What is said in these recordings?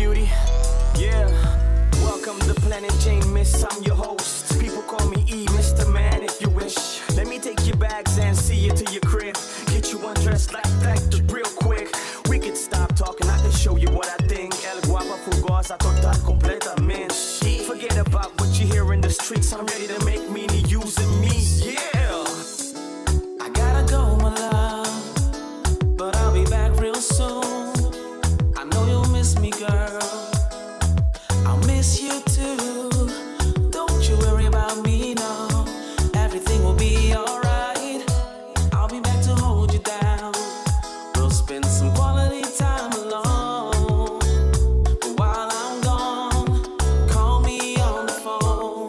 cutie. Yeah, welcome to Planet Jane, miss. I'm your host. People call me E, Mr. Man, if you wish. Let me take your bags and see you to your crib. Get you undressed like that real quick. We could stop talking, I can show you what I think. El guapa fugosa, total completamente. Forget about what you hear in the streets. I'm ready to make me using me. Yeah. I gotta go, my love, but I'll be back real soon. I know you'll miss me, girl. I'll miss you too. Don't you worry about me, no. Everything will be alright. I'll be back to hold you down. We'll spend some quality time alone. But while I'm gone, call me on the phone.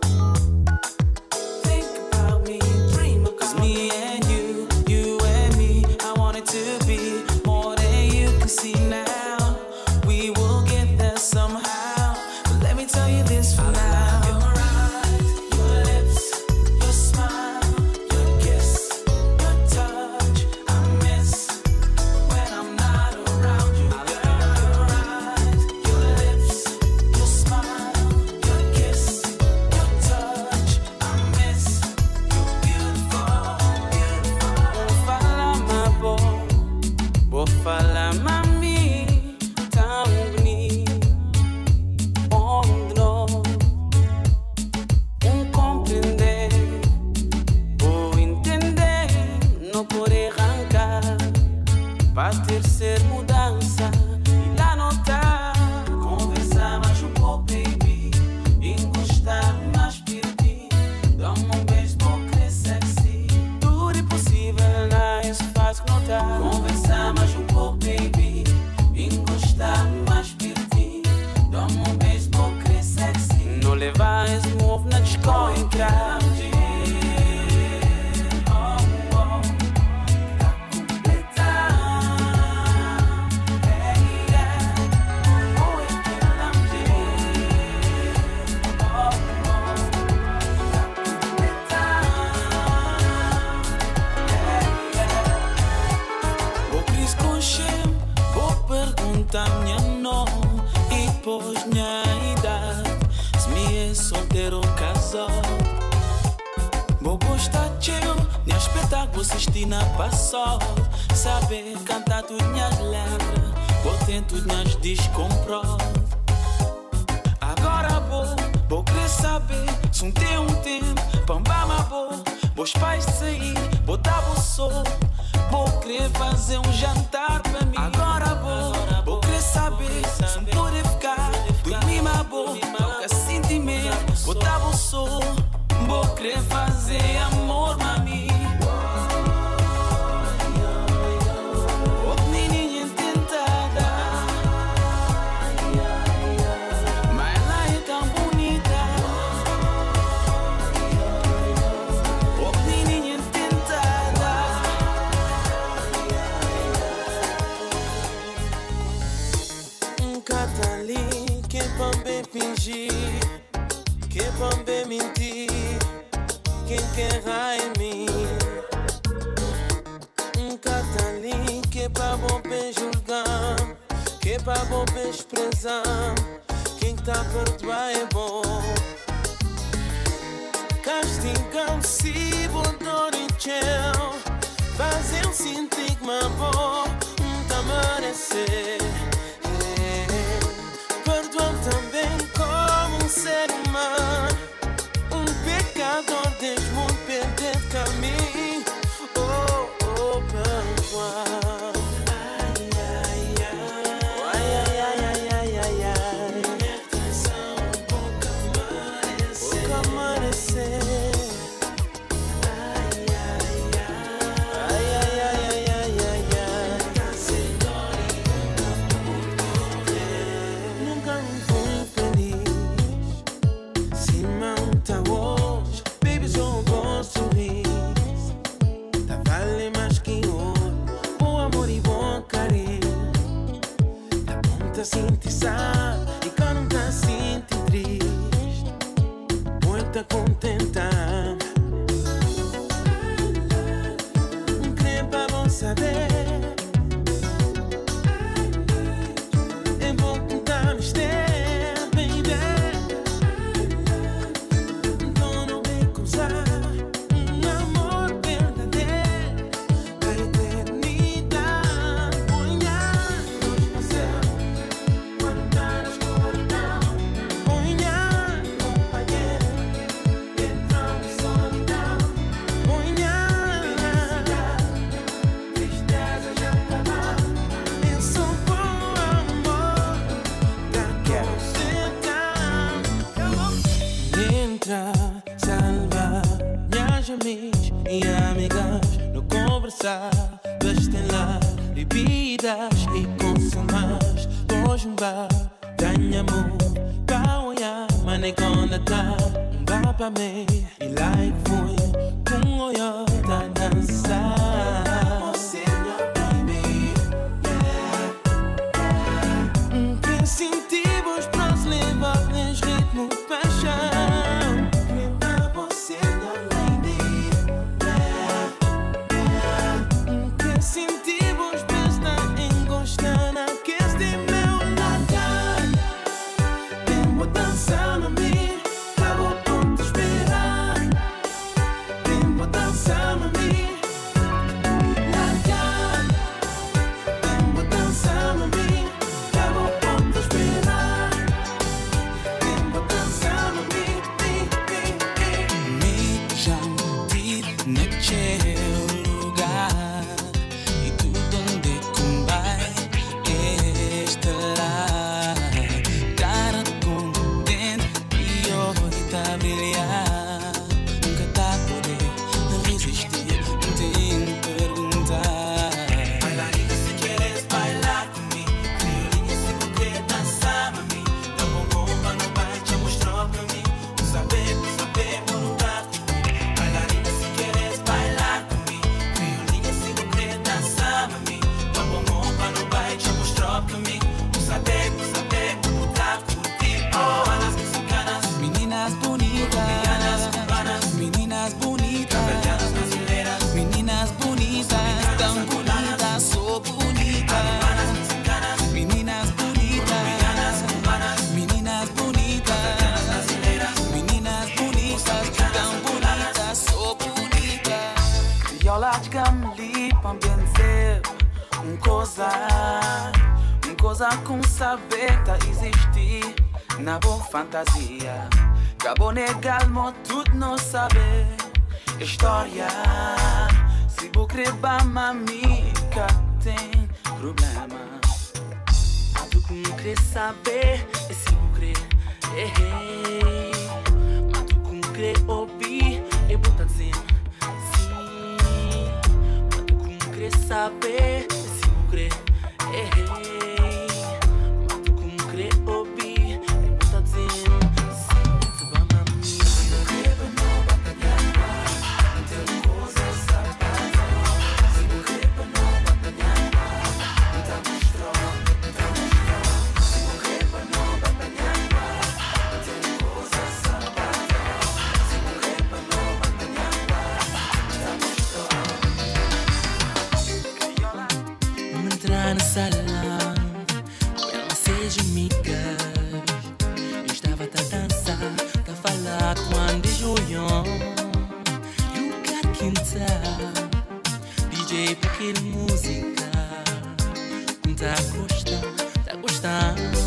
Think about me, dream about 'cause me and you and me, I want it to be more than you can see now. We will get there somehow. But let me tell you this for now. Your eyes, your lips, your smile, your kiss, your touch, I miss when I'm not around you. Your eyes, your lips, your smile, your kiss, your touch, I miss. You're beautiful, beautiful. Vou falar, my boy, vou falar, mami, tão bonito. Onde não compreender, vou entender, não poder arrancar. Vai ter ser mudança e lá não tá. Conversar mais um pouco, baby, encostar mais perto de ti. Dá-me beijo, vou querer sexy. Tudo é possível, não isso faz que não tá. Conversar mais um pouco, baby, encostar mais perto de ti. Dá-me beijo, vou querer sexy. Não levar esse move na disco entrar. Vou querer escolher, vou perguntar minha nome e depois minha idade. Se me é solteiro ou casado. Vou gostar de eu, minha espetáculo assistir na passada. Saber cantar tudo minhas letras, vou ter tudo minhas descomprado. Agora vou querer saber se tem um tempo pra uma boa. Vou pais sair, vou dar o sol. Vou querer fazer um jantar pra mim. Agora vou querer saber se poder ficar, dormir uma boa, nunca sentimento. Vou dar o sol. Vou querer fazer amor, mami. Oh, menininha tentada, mas ela é tão bonita. Oh, menininha tentada. Tá ali que é pra me fingir, que é pra me mentir. Quem quer em mim? Tá ali que é pra bom bem julgar, que é pra bom bem desprezar. Quem tá perto é bom. Castigam-se, dor e tchau. Fazem sentir que uma boa tá merecer. Perdoam também como um ser humano. Um pecador desde muito perder caminho. Oh, oh, perdoar. Ai, ai, ai. Ai, ai, ai, ai, ai, ai. Minha canção pouco amanecer. Pouco amanecer. Ai, ai, ai. Ai, ai, ai, ai, ai, ai, ai. Nunca me fui feliz. Se não tá hoje, baby, só um bom sorriso. Tá vale mais que ouro, bom amor e bom carinho. Tá bom tá sentir sabe e quando tá sentir triste, bom tá contentar. Crê pra bom saber. É bom contar bebidas e consumas. Hoje bar, ganha amor, pra olhar, mas nem quando tá. Bar pra mim, e like foi, com olhar da dançar. Que sentimos pra se levar nesse ritmo, paixão. Que sentimos pra estar encostando aqui. Com saber tá existir na boa fantasia. Acabou negar-me tudo não saber história. Se vou crebar mamica tem problema. Tu como quer saber e se vou crer mas tu como quer ouvir e botar dizendo sim. Mas tu como quer saber e se vou crer na sala, ela seja amiga. Estava a dançar, a falar quando joião. Lugar quintal, DJ para aquela música. Tá gostando.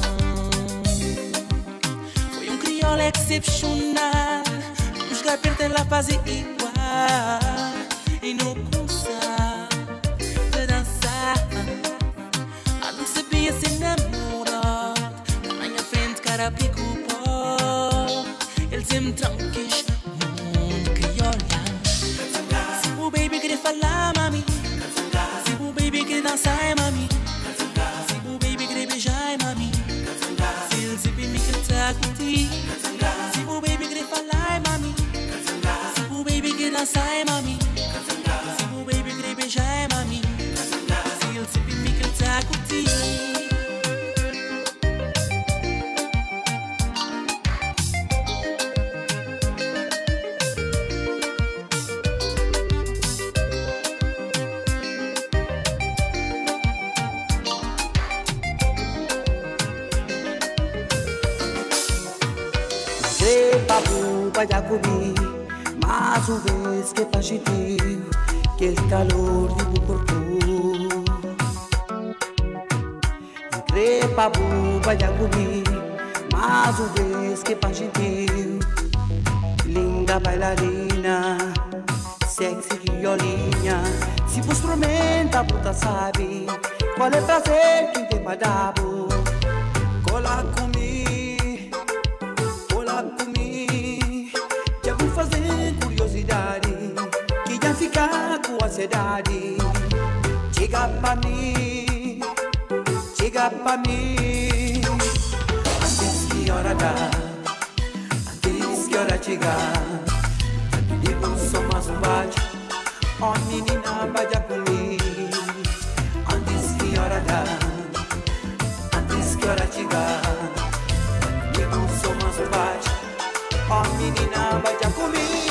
Foi crioula excepcional. Os garpentes ela fazem igual. E não cansa de dançar. Não sabia se namorar. Na minha frente, cara, pico pó. Ele sempre tranquis, mundo crioula. Se o baby querer falar, mami. Se o baby querer dançar, mami. Se o baby querer beijar, mami. Se ele sempre me cantar contigo. Se o baby querer falar, mami. Se o baby querer dançar, mami. Se o baby querer beijar, mami. Se ele sempre me cantar contigo. Papo vai dar comigo, mais uma vez que faz sentir aquele calor de meu corpo. Papo vai dar comigo, mais uma vez que faz sentir linda bailarina, sexy violinha. Se você experimenta, puta sabe qual é o prazer que tem para dar. Cola comigo. Fazer curiosidade, que já fica com ansiedade. chega pra mim, antes que hora dá, antes que hora chegar, digo só mais bate, oh menina baja comigo, antes que hora dá, antes que hora chegar, digo só mais bate, oh menina baja comigo.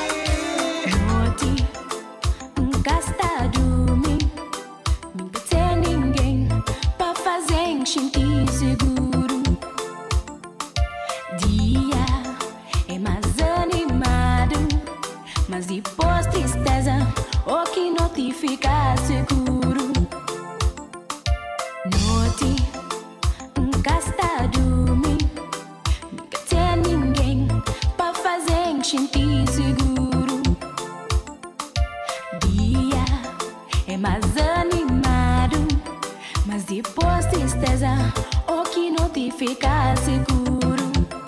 Sentir seguro. Dia é mais animado, mas depois tristeza, o que não te fica seguro. Noite, nunca está a dormir, nunca tem ninguém para fazer sentir seguro. Dia é mais animado, mas depois tristeza, o que não te fica seguro.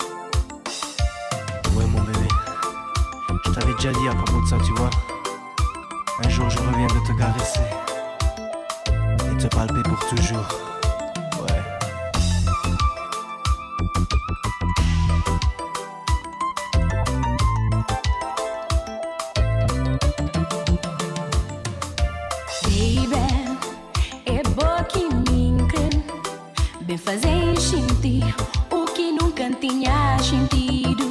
Ouais mon bébé, je t'avais déjà dit à propos de ça, tu vois. Un jour je reviens de te caresser et te palper pour toujours. Ouais. Bem fazer sentir o que nunca tinha sentido.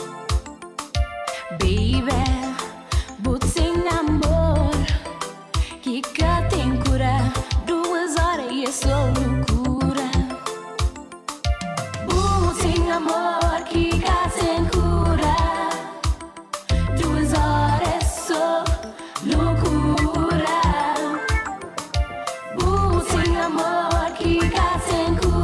Baby, bote sem amor, que cá tem cura. 2 horas e é só loucura. Bote sem amor, que cá tem cura. 2 horas é só loucura. Bote sem amor, que cá tem cura.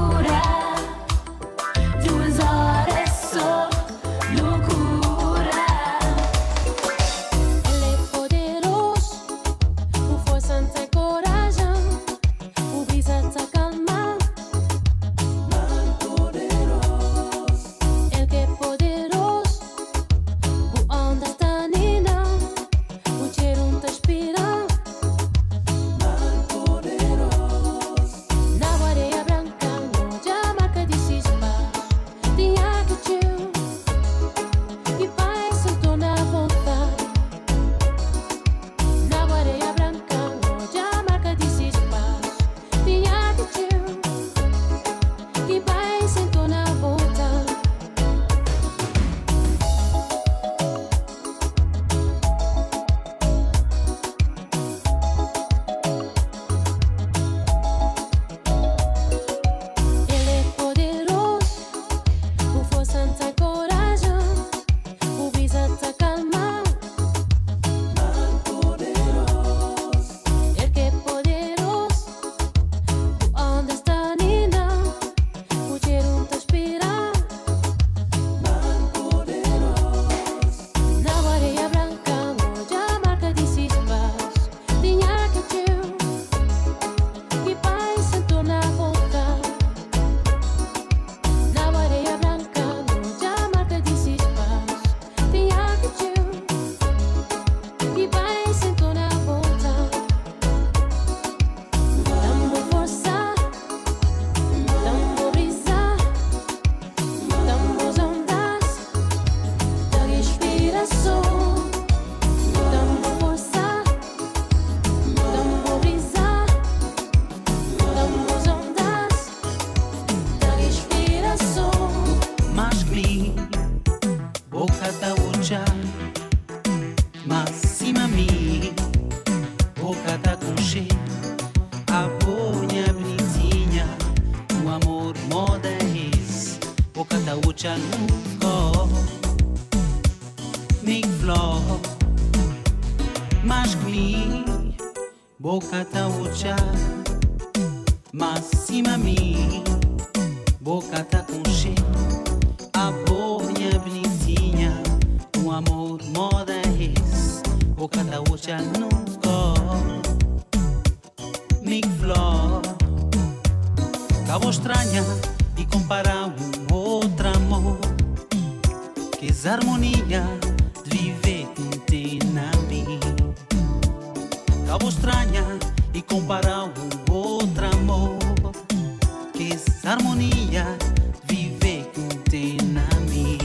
Boca tá ucha, massima mi. Boca tá com cheiro, a boinha bonitinha. O amor moda é esse. Boca tá ucha nunca. Mic flor, cabo estranha e comparar outro amor. Que harmonia de viver tem na mim. Cabo estranha e e comparar um outro amor. Que essa harmonia viver com tem na mim.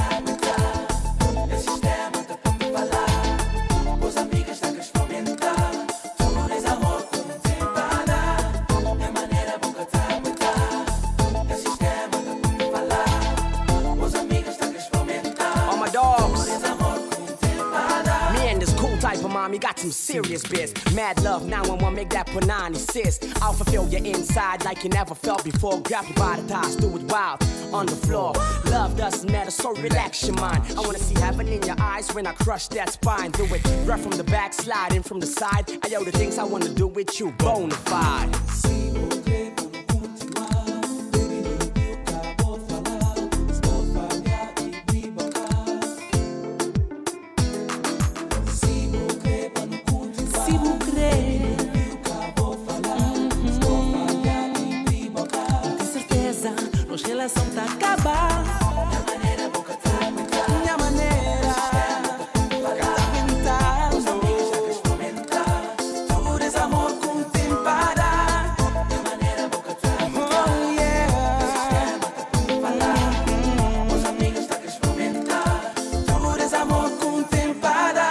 Amigas, está a experimentar. serious biz. Mad love, 911, make that punani sis. I'll fulfill your inside like you never felt before. Grab you by the thighs, do it wild on the floor. Love doesn't matter, so relax your mind. I wanna see heaven in your eyes when I crush that spine. Do it right from the back, slide in from the side. I know the things I wanna do with you, bona fide. Relação tá acabando. Minha maneira, boca tá aumentando. Minha maneira, boca tá aumentando. Os amigos já querem experimentar. Tu és amor com tempera. Minha maneira, boca tá aumentando. Oh yeah. Os amigos já querem experimentar. Tu és amor com tempera.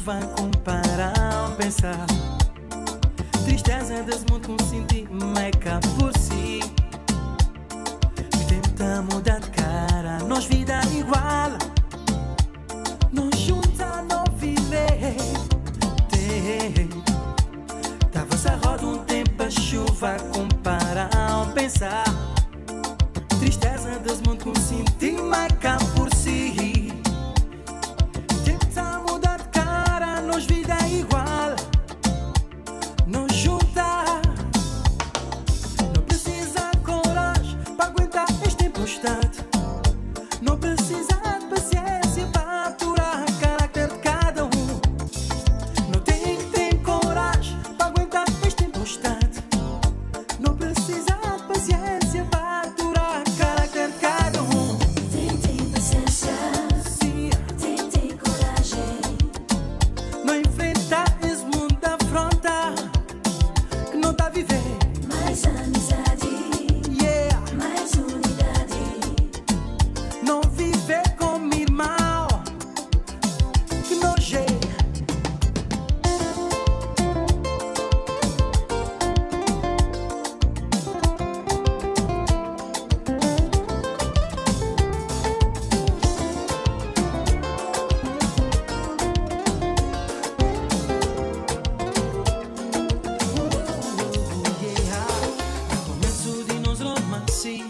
chuva comparar ao pensar. Tristeza desse mundo com sentir meca por si. Tenta mudar de cara, nós vida igual. Nós junta, não viver. Tava-se a roda um tempo a chuva comparar ao pensar. Tristeza desse mundo com sentir meca por si. Tenta mudar de cara, nós vida igual. Não junta, não precisa de coragem para aguentar esta tempestade. Não precisa de paciência para aturar o caráter de cada um. Não tem que ter coragem para aguentar esta tempestade. Não precisa de paciência para aturar o caráter de cada um. Tem paciência, Sim, tem coragem. não enfrentar esse mundo da afronta que não tá a viver. Mais amizade, Yeah. mais unidade. Não viver como irmão, que nojeira. No começo de nós romance,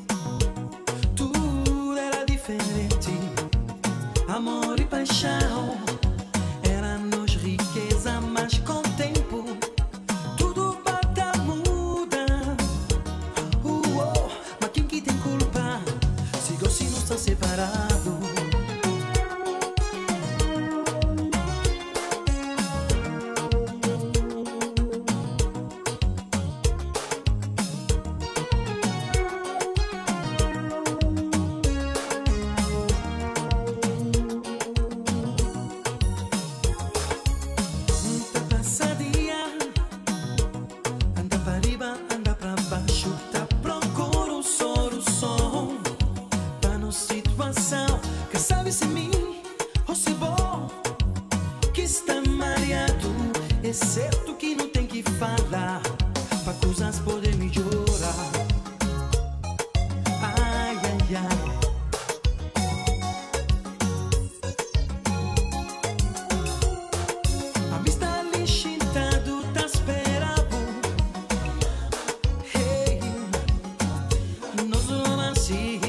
tudo era diferente. Amor e paixão era-nos riqueza, mas com o tempo tudo bata muda. Mas quem que tem culpa? Siga se não está separado. Muita passadia, anda para riba, anda para baixo, tá procura um solução para nossa situação. Que sabe se mim ou se bom que está mareado. É certo que não tem que falar para coisas poder melhorar. Ai, ai, ai. A vista ali chintado, tá esperando. Hey, nós vamos assim.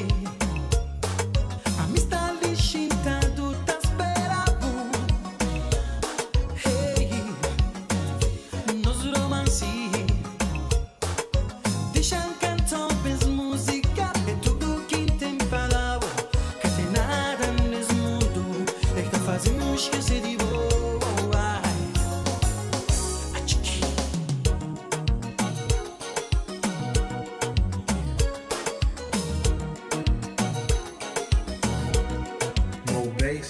A vista ali chintado, tá esperando. Hey, nós vamos assim. Deixa cantar, pes música, é tudo que tem palavra. Que tem nada nesse mundo, é que tá fazendo esquecer de voar. No bass.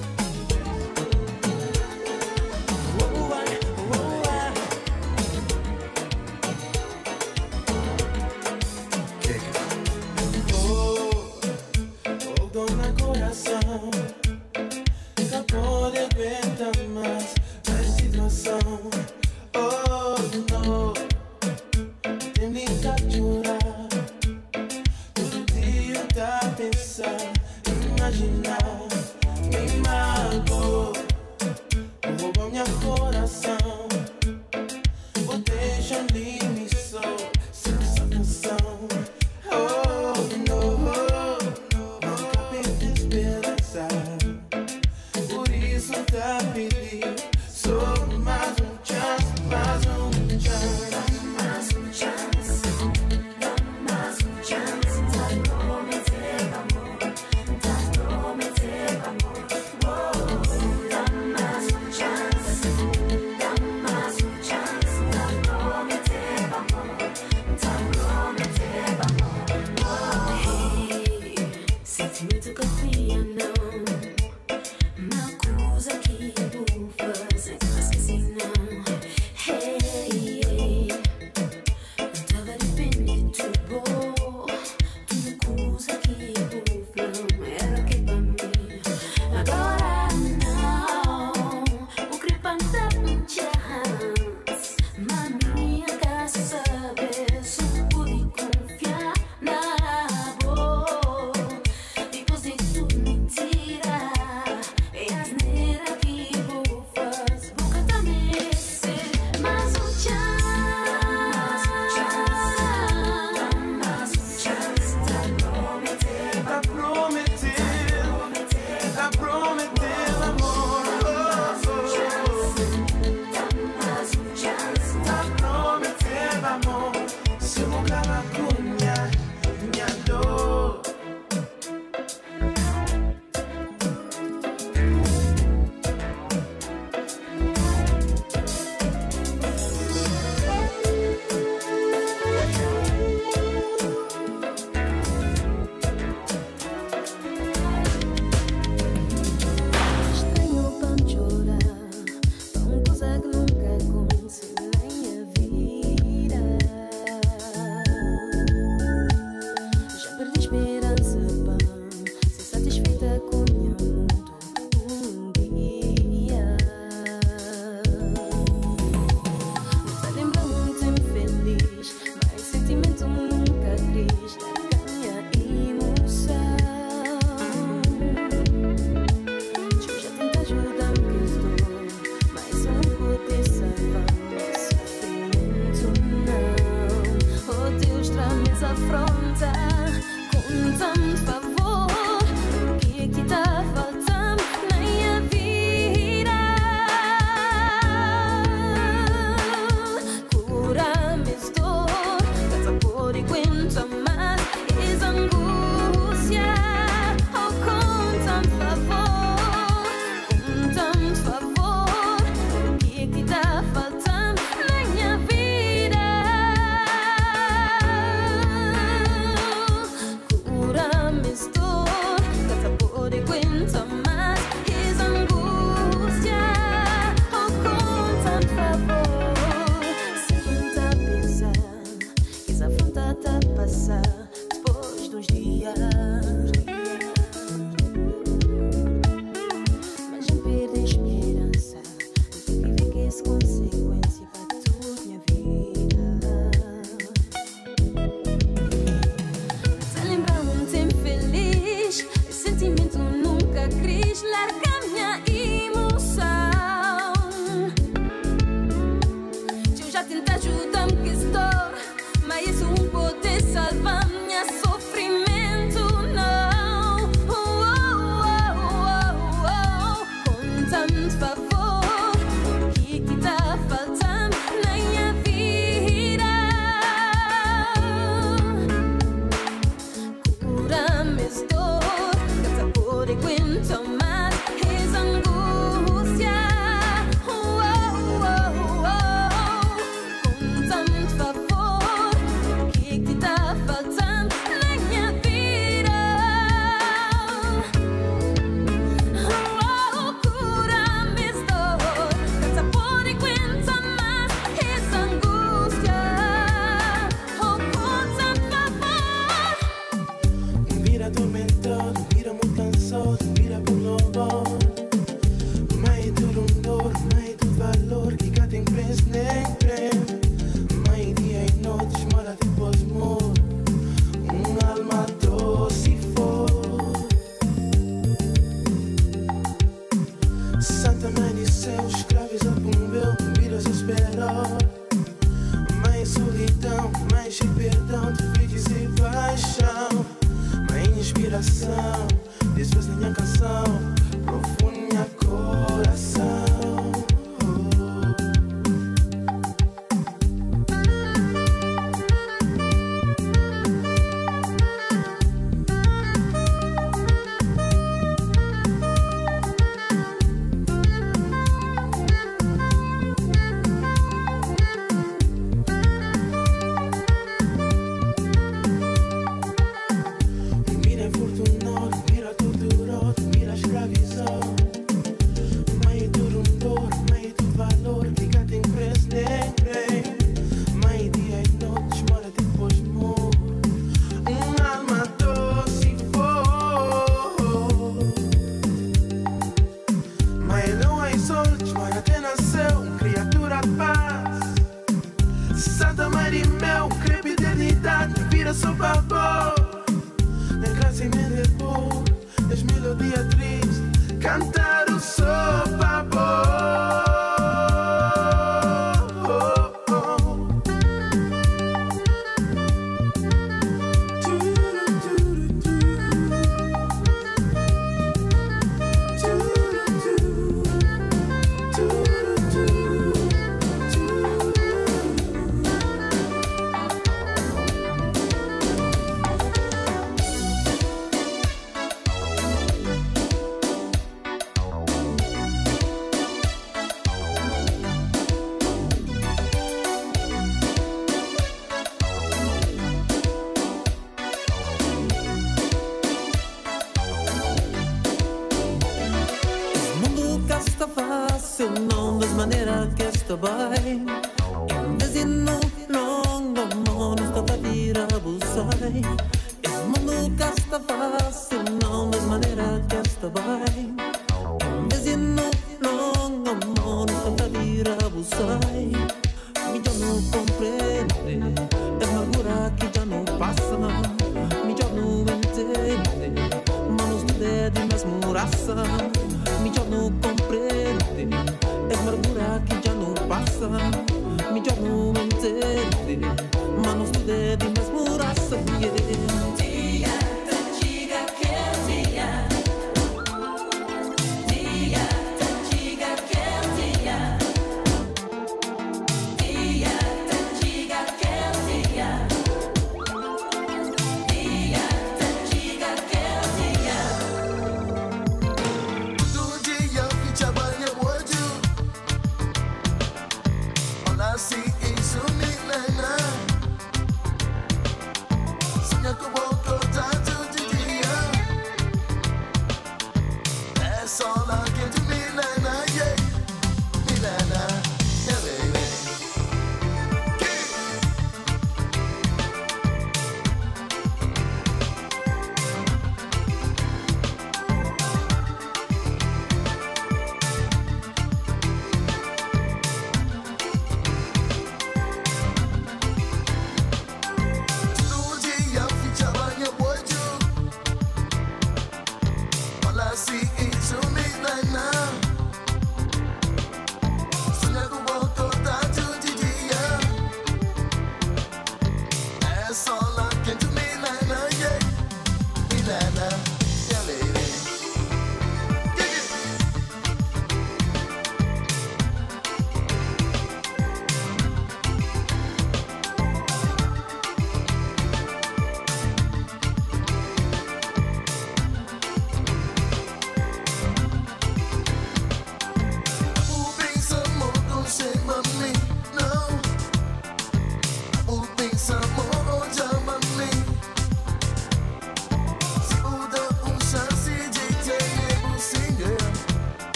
Kick it. Oh, dona coração, nunca pode aguentar mais a situação. Oh, não, tem nem que chorar. Todo dia tá a pensar, imaginar, me magoou, roubou minha coração. Vou deixar ali me só, sem essa canção. Oh, não, nunca perdi esperança. Por isso tá pedindo só mais um chance, mais um chance. Mais um chance, dá mais um chance. Tá prometendo amor, tá prometendo amor. Oh, dá mais um chance, dá mais um chance. Tá prometendo amor, tá prometendo amor. Oh, hey, sentimento que confia não. Me acusa que vou fazer, mas que se não. Hey, hey. Não tava dependendo de bom. Tu me acusa que vou não era que pra mim. Agora não. coração, desfez minha canção, profundo minha coração.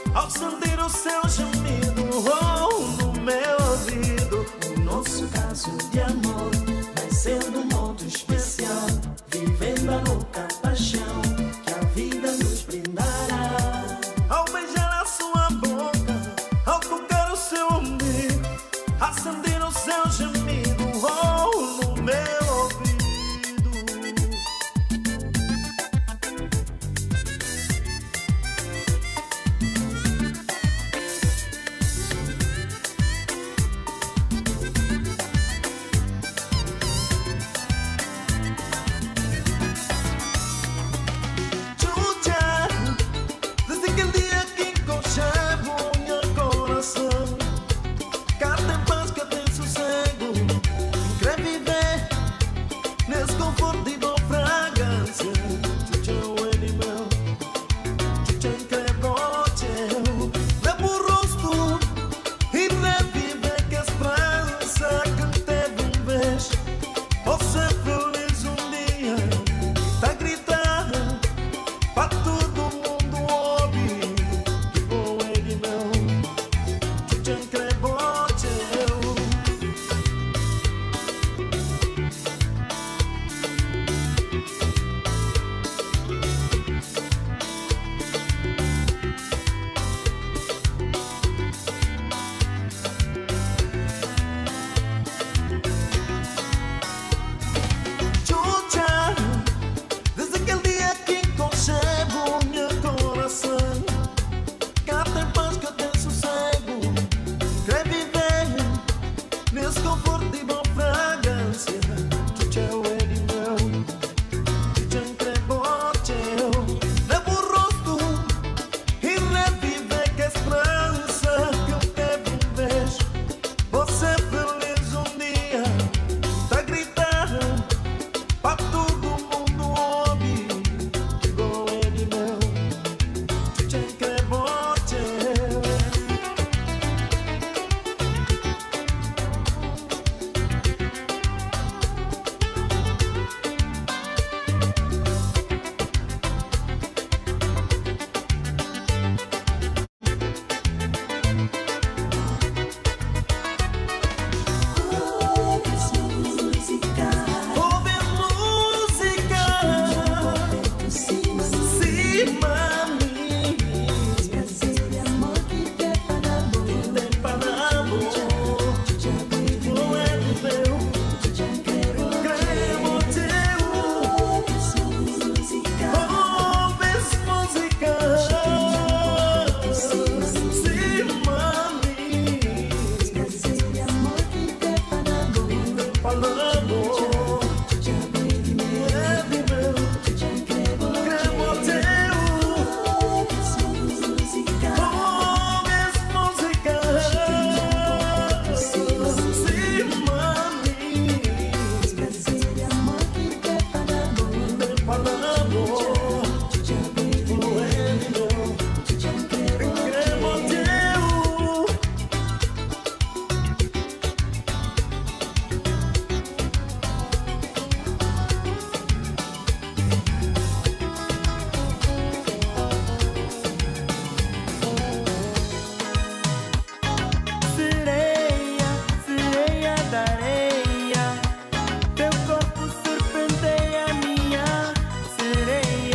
ao sentir o seu gemido, oh, no meu ouvido. O nosso caso de amor vai sendo muito especial, vivendo a louca paixão que a vida nos brindará. Ao beijar a sua boca, ao tocar o seu umbigo, a sentir o seu gemido, oh, no meu ouvido. Sereia,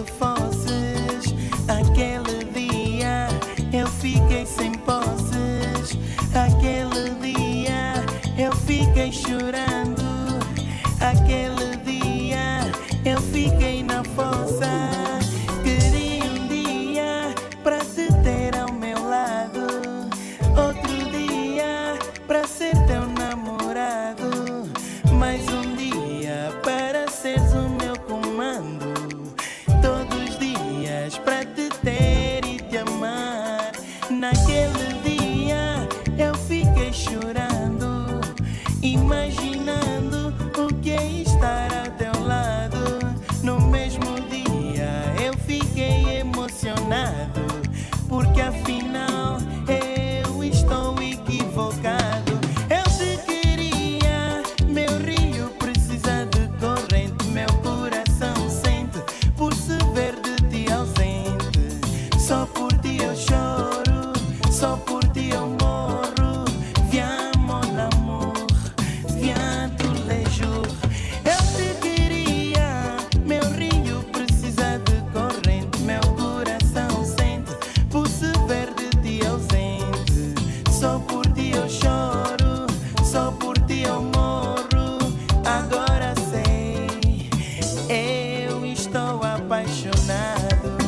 se fosses. Aquele dia eu fiquei sem posses. Aquele dia eu fiquei chorando. Aquele dia eu fiquei na fossa. Queria um dia para te ter ao meu lado, outro dia para ser teu namorado, mais um dia para seres o meu comando, todos os dias para te ter e te amar. Naquele dia eu fiquei chorando, imaginando o que é estar ao teu lado. No mesmo dia eu fiquei emocionado, porque afinal eu estou equivocado. Eu te queria, meu rio precisa de corrente, meu coração sente por se ver de ti ausente. Só por ti eu choro, só por ti eu morro. Viens mon amour, viens tous les jours. Eu te queria, meu rio precisa de corrente, meu coração sente por se ver de ti ausente. Só por ti eu choro, só por ti eu morro. Agora sei, eu estou apaixonado.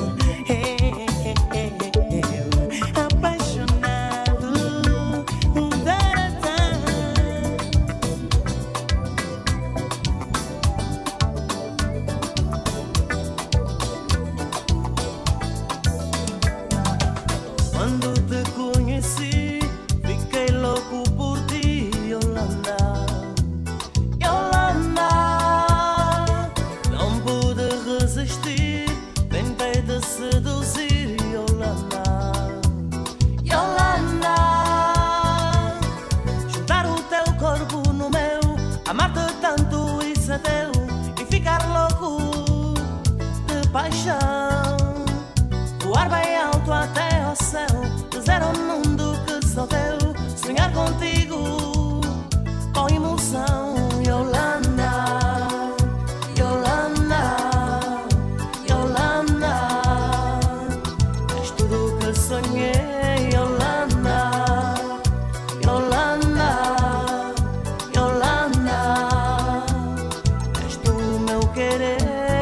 Apaixonado. Quando te conheci, fiquei louco por ti, Yolanda. Yolanda, não pude resistir, tentei te seduzir, Yolanda. Yolanda, juntar o teu corpo no meu, amar-te tanto e ser teu, e ficar louco de paixão. Voar bem alto até ao céu, dizer ao mundo que sou teu, sonhar contigo com emoção. Yolanda, Yolanda, Yolanda, és tudo que sonhei. Yolanda, Yolanda, Yolanda, és tu o meu querer.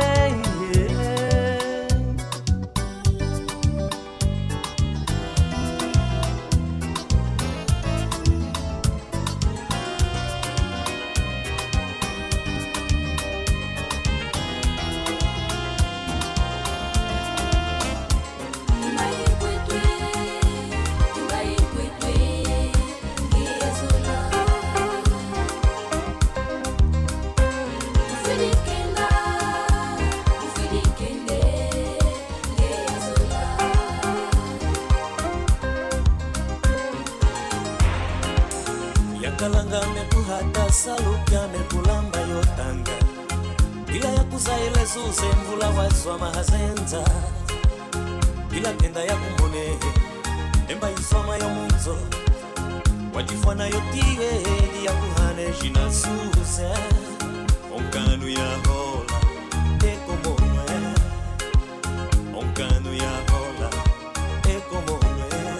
Yakalanga mekuhata salukya mekulamba yotanga, bila ya kuza ile zuze mvula wazwa mahazenza, bila kenda ya kumbone emba isoma yo munzo wajifwana yotiye ya kuhane jina zuze onkanu ya hola ekomone, onkanu ya hola ekomone.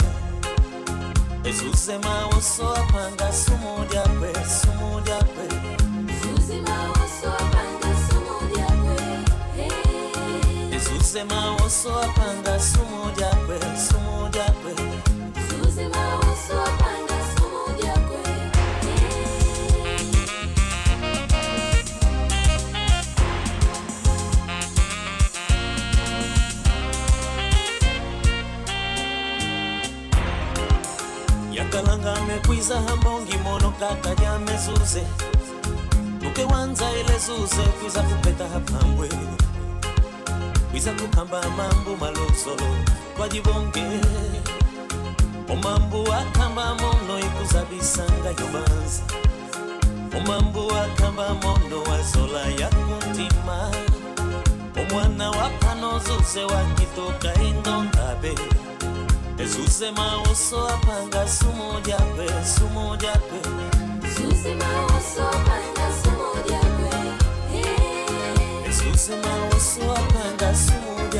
Zuze maoso apanga sumo diakwe, sumo diakwe. Zuze maoso apanga sumo diakwe. Zuze maoso apanga sumo diakwe, sumo diakwe. Zuze maoso apanga sumo diakwe. Yakalanga mekwiza hambongi mono kaka ya mezuze, uke wanza ile zuze kwiza kupeta hapambwe, kwiza kukamba mambu malosolo kwa jibonge. Omambu akamba mono ikuza bisanga yomanza, omambu akamba mono wazola ya kuntima, omwana wakano zuze wakitoka indongabe. Zuze maoso apanga sumo diakwe, sumo diakwe. Zuze maoso apanga sumo diakwe. Zuze maoso apanga sumo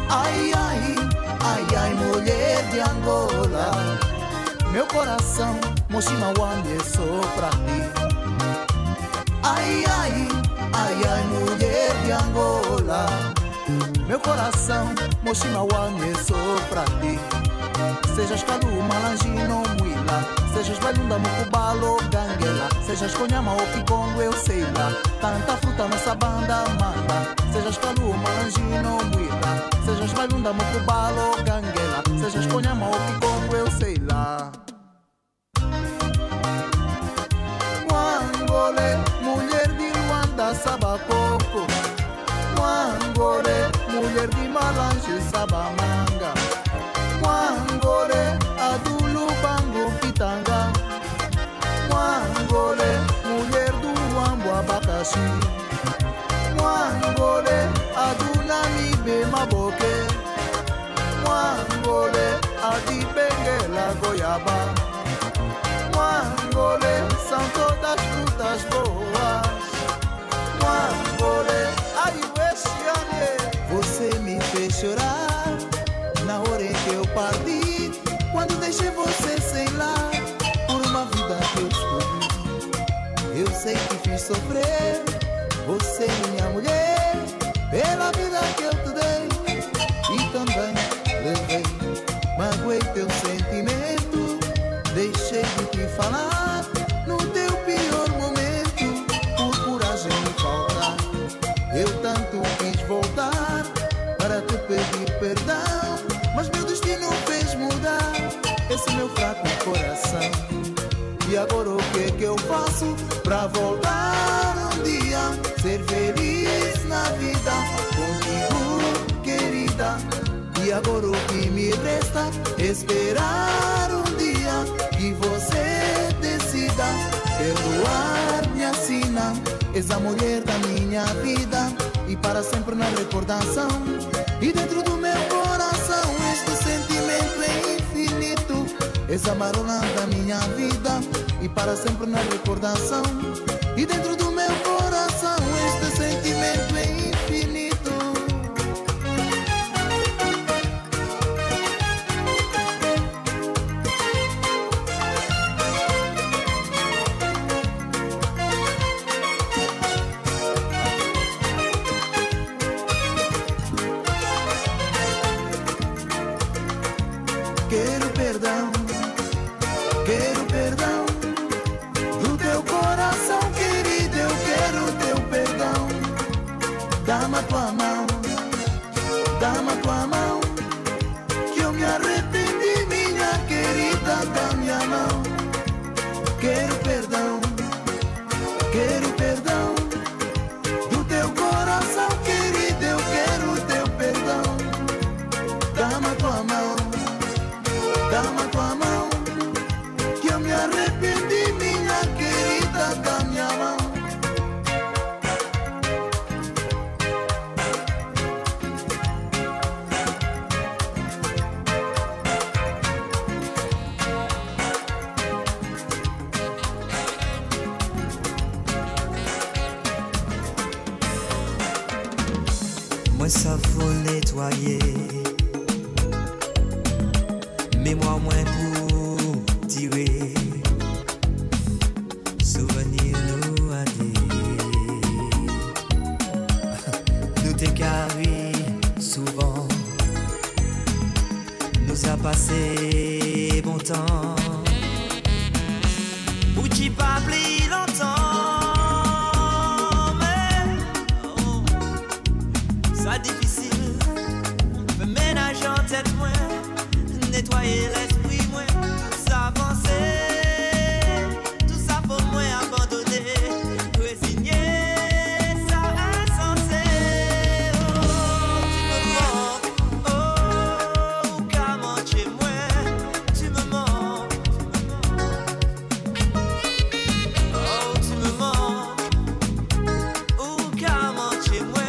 Ai, ai, ai, ai, mulher de Angola, meu coração, Mochimawambi é só pra ti. Ai, ai, ai, ai, mulher de Angola, meu coração, Mochimawambi é só pra ti. Sejas Calu, Malangino, Muila, sejas Balunda, Mucubalo, Ganguela, sejas Conhama ou Kikongo, eu sei lá. Tanta fruta nossa banda manda. Sejas Calu, Malangino, Muila, sejas Balunda, Mucubalo, Ganguela, sejas Conhama ou Kikongo, eu sei lá. Mwangole, mulher de Luanda, Sabacoco. Mwangole, mulher de Malange, Sabamanga. Mwangole, Adulu Bango Pitanga. Mwangole, mulher do Luambo Abacaxi. Mwangole, Adula Mibe Maboque. Mwangole, Adipengela Goiaba. Mwangole, são todas frutas boas. Mwangole, Ariuexiane. Você me fez chorar na hora em que eu parti, quando deixei você sem lá, por uma vida que eu escolhi. Eu sei que fiz sofrer você, minha mulher, pela vida que eu te dei. E também levei, magoei teu sentimento, deixei de te falar no teu pior momento, por coragem me faltar. Eu tanto quis voltar para te pedir perdão, mas meu destino fez mudar esse meu fraco coração. E agora o que é que eu faço pra voltar um dia, ser feliz na vida contigo, querida? E agora o que me resta, esperar um dia que você decida perdoar, me assina. És a mulher da minha vida e para sempre na recordação. E dentro do meu coração este sentimento é infinito. És a marola da minha vida e para sempre na recordação. E dentro do meu coração este sentimento é infinito. Quero perdão do teu coração, querido, eu quero teu perdão. Dá-me a tua mão, dá-me a tua mão, que eu me arrependi, minha querida, dá-me a mão. Quero perdão do teu coração, querido, eu quero teu perdão. Dá-me a tua mão, dá-me a tua mão, que eu me arrependi, minha querida, da minha mão. Moi ça faut nettoyer, mais moi moins pour tirer. Souvenir nous a dit, nous t'écarrer souvent, nous a passé bon temps, pour t'y pas plus longtemps. Difficile, me ménager en tête moins, nettoyer l'esprit moins, tout s'avancer, tout ça pour moi abandonner, résigner, ça insensé. Oh, tu me manques, oh, comment chez moi, tu me manques, oh, tu me manques, oh, comment chez moi.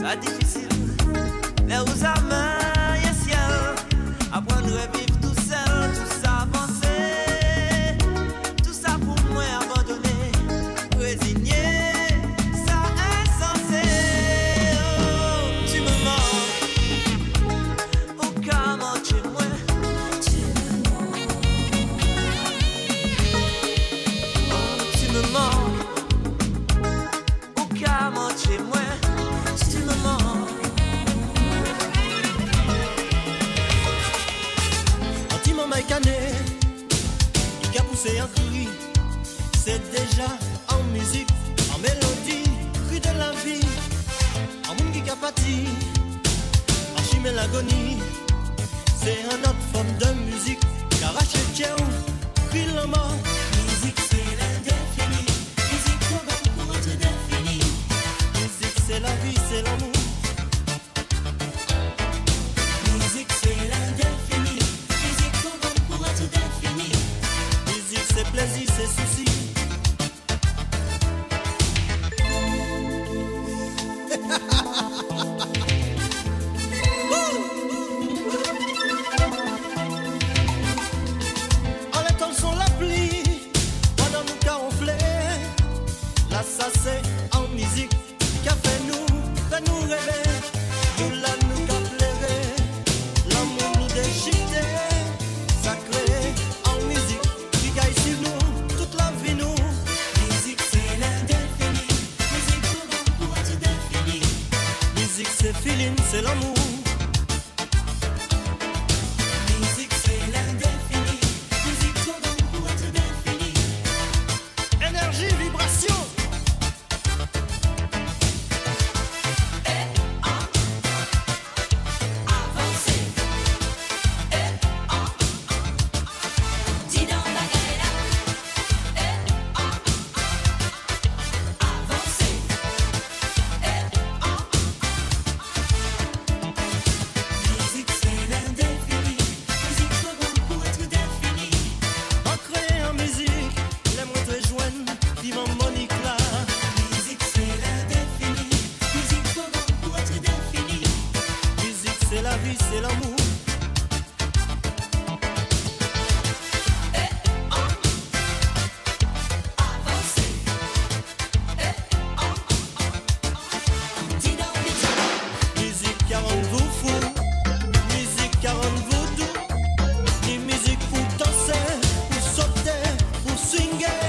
pas difficile. Les aux amants et ciel, apprendre à vivre tout seul, tout ça avancer, tout ça pour moi abandonner, résigner, ça insensé. Oh, tu me manques, au calme chez moi. Tu me manques, oh, tu me manques, au calme chez moi. Tu me manques. Cané, il a poussé un cri, c'est déjà en musique, en mélodie, cri de la vie, en monde qui a pâti, en chimie l'agonie, c'est une autre forme de musique, qu'arrache tien, cri la mort. Musique c'est l'indéfini, musique pour être défini, musique c'est la vie, c'est l'amour. Musique c'est l'indéfini. Musique c'est plaisir, c'est souci. En les temps sont la pluie, pendant nous caronfler. Là ça c'est en musique qui a fait nous rêver. Nous là nous qu'a plairé, l'amour nous déchiqueté. Sacré en musique, qui gagne sur nous, toute la vie nous. Musique c'est l'indéfini, musique pour être défini. Musique c'est feeling, c'est l'amour. Musique c'est l'indéfini, musique pour être défini. Énergie, vibration. C'est la vie, c'est l'amour. Musique qui rend vous fou, musique qui rend vous doux, ni musique pour danser, pour sauter, pour swinguer.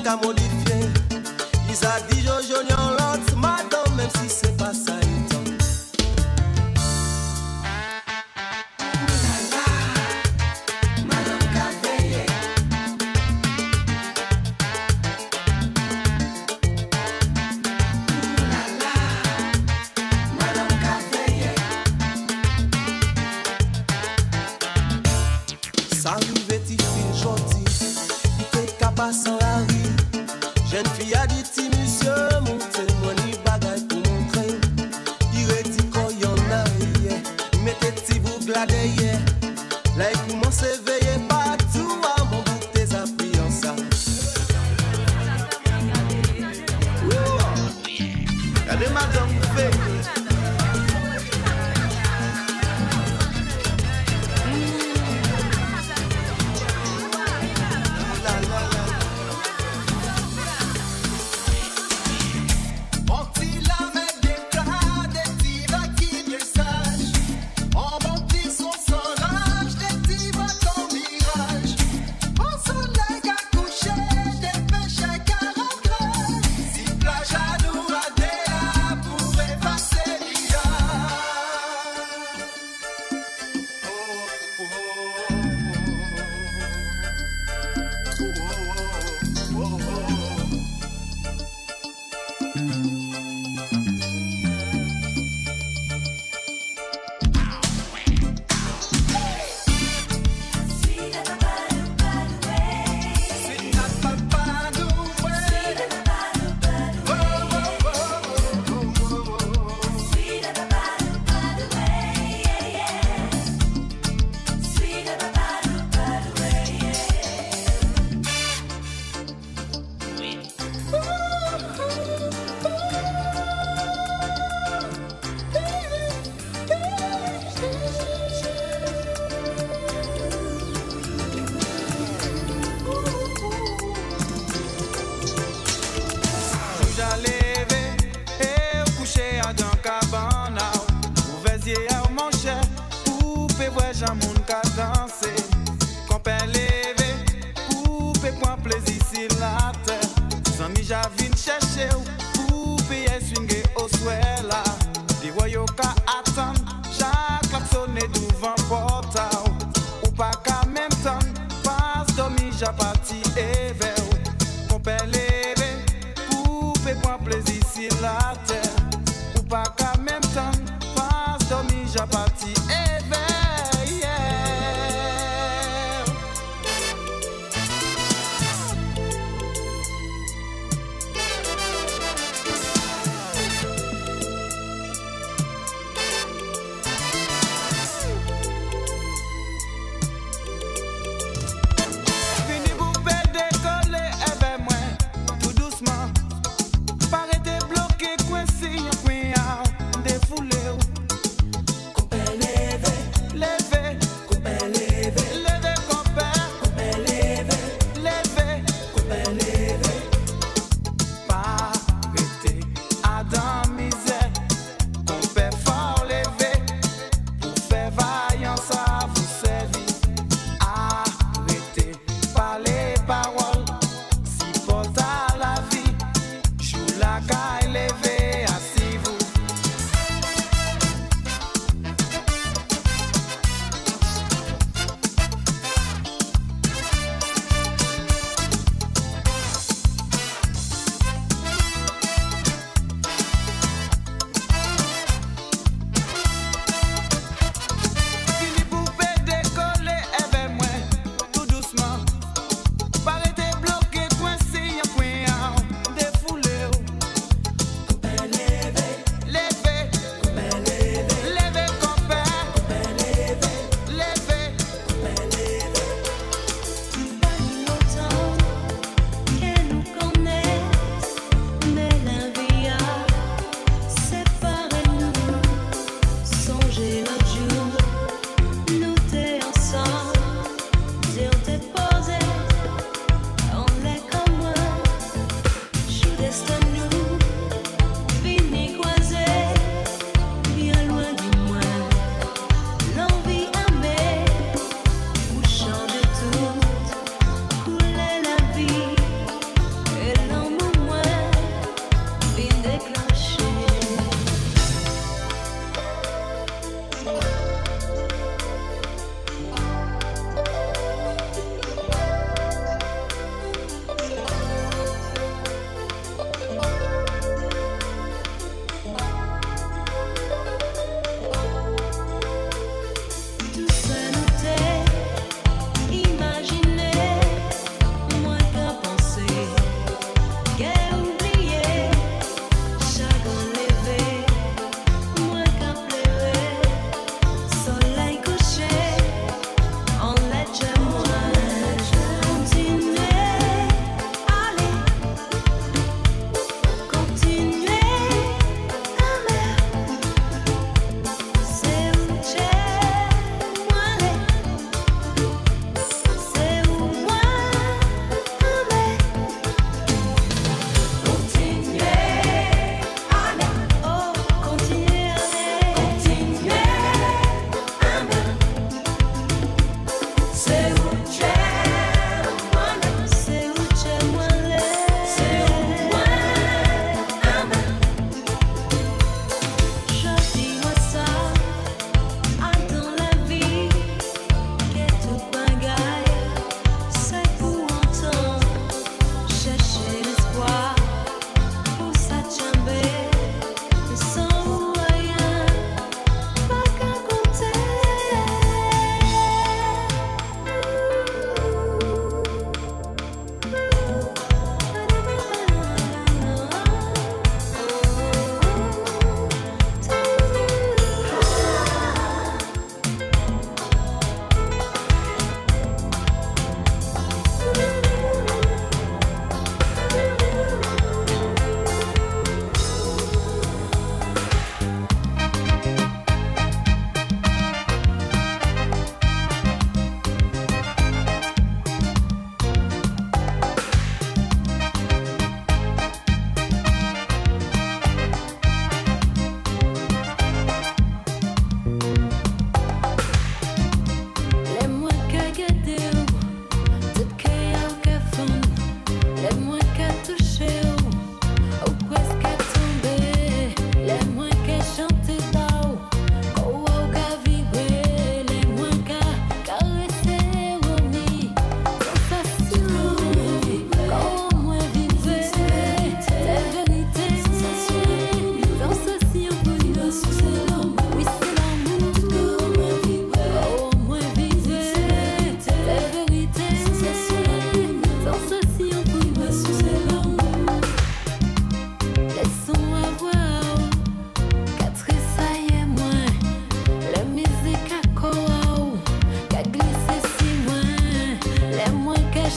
qu'à modifier. Ils a dit Jojo Nyon l'autre, madame, même si c'est pas ça. Sans la rue, jeune fille a dit ti monsieur, montez moi ni bagaille pour montrer. Il a dit qu'on y en a hier, mettez ti vous glader. Là il commence à veiller partout à mon bout tes appuis en ça. Regardez madame fait. Fini pour perdre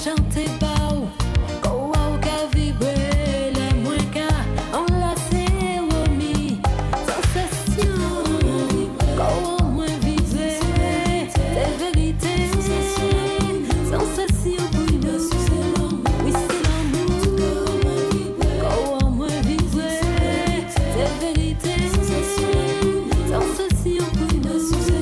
chanter pas ou ou ka vibrer les moins ka enlacer womi sensation au moins vibrer les vérités sensation pour nous oui c'est l'amour au moins vibrer les vérités sensation pour nous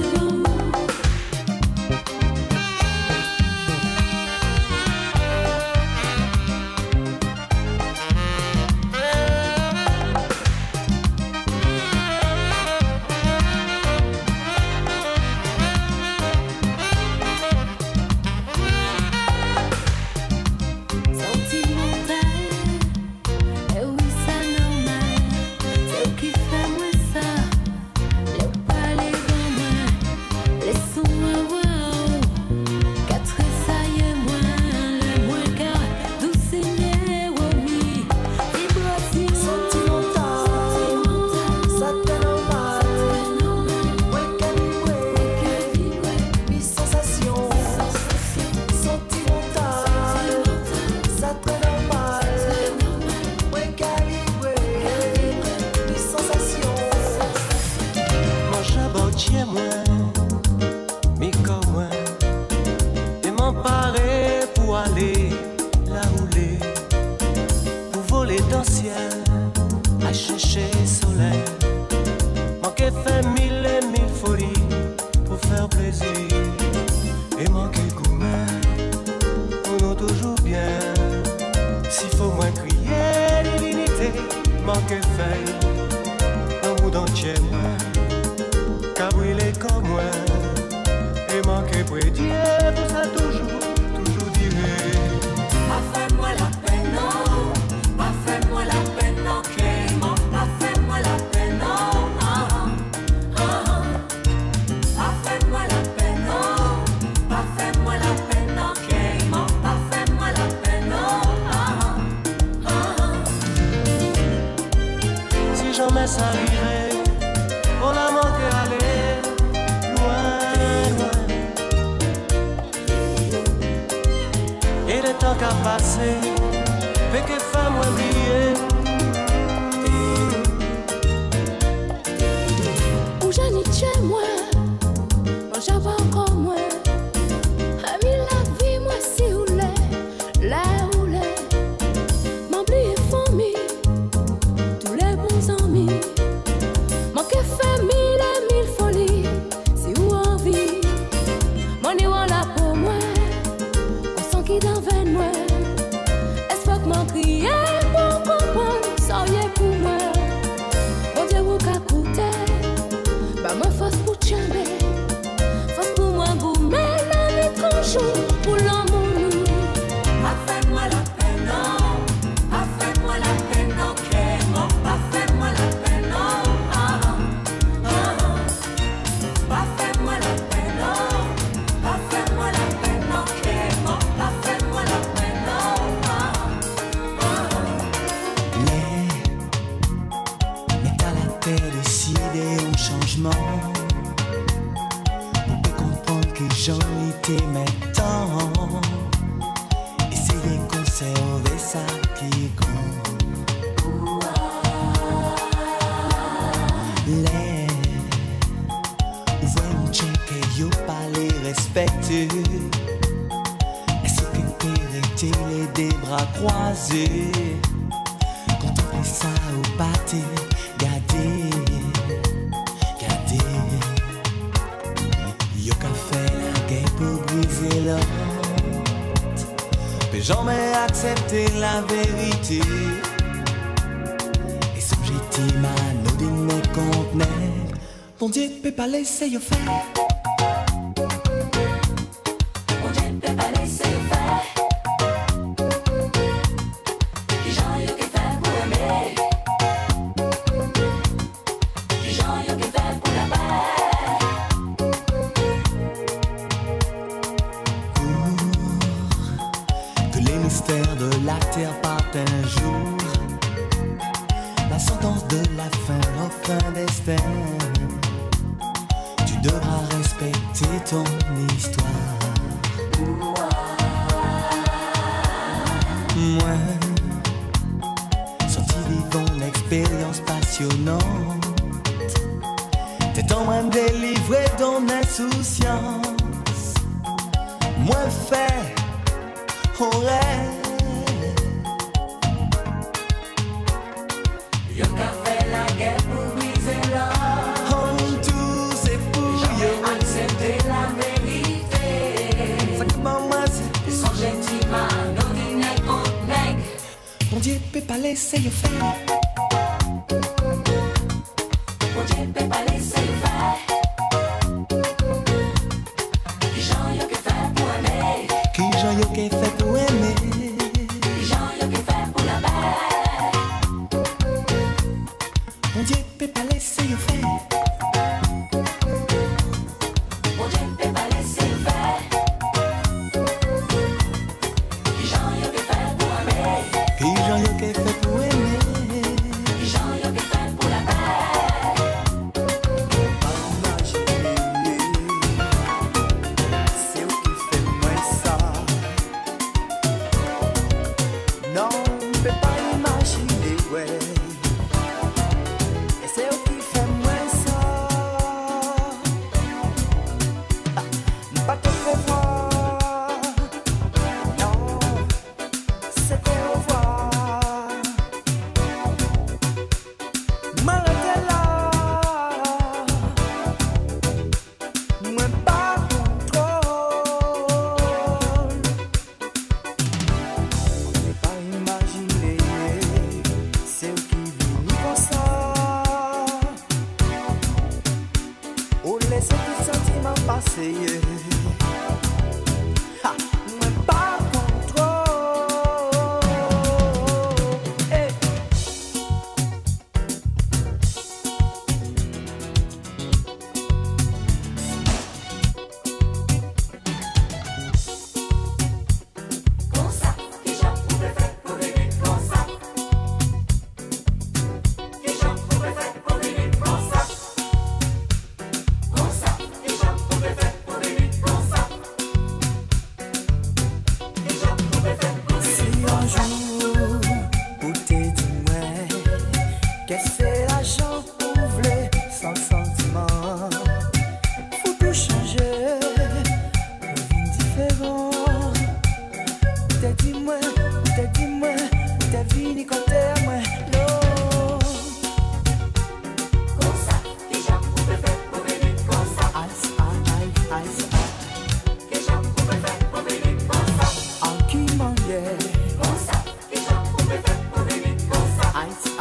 Pas laisser yo faire. Mon Dieu peut pas laisser yo faire. Qui j'en yo qui fait pour aimer. Qui j'en yo qui fait pour la paix. Pour que les mystères de la terre partent un jour, la sentence de la fin offre un destin. Tu devras respecter ton histoire. Moi, sorti vivant une expérience passionnante. T'es en train de délivrer ton insouciance. Moi, fait, on rêve. Yo qu'a fait la guerre pour briser l'or. On tout c'est pour yo. Accepter la vérité. Ça comment moi c'est. Son gentiment, non dit nègre contre nègre. Mon Dieu peut pas laisser yo faire. Mon Dieu peut pas laisser yo faire. Qui j'en yo que fait pour aimer. Qui j'en yo que fait pour aimer. Qui j'en yo que fait pour la paix. Mon Dieu peut pas laisser yo faire. Mon Dieu peut pas laisser yo faire. Qui j'en yo que fait pour aimer. Qui j'en yo que fait pour aimer. Qui j'en yo que fait pour la paix. C'est où qui fait moins ça. Non, on peut pas imaginer, ouais. Et c'est où qui fait moins ça. Ah, pas te fait voir. Non, c'était au revoir. M'arrêter là. Moi pas contrôle. On peut pas imaginer. C'est où qui vit comme ça. Ou laisser tout sentiment passer. Ha, moi pas contrôle. Hey. Comme ça, qui j'en pouvais faire pour vivre comme ça. Qui j'en pouvais faire pour vivre comme ça. Comme ça, qui j'en pouvais faire pour vivre comme ça. Qui j'en pouvais faire pour vivre Si un jour, où t'es dit ouais, qu'est-ce que l'argent ouvre sans sentiment. Faut tout changer, une vie différente. T'es dit moi, t'es venu côté moi, non. comme ça. Qui j'en pouvais faire pour vivre comme ça. Ice, Qui j'en pouvais faire pour vivre comme ça. en qui manguait. Comme ça, qui j'en pouvais faire pour vivre comme ça. Ice,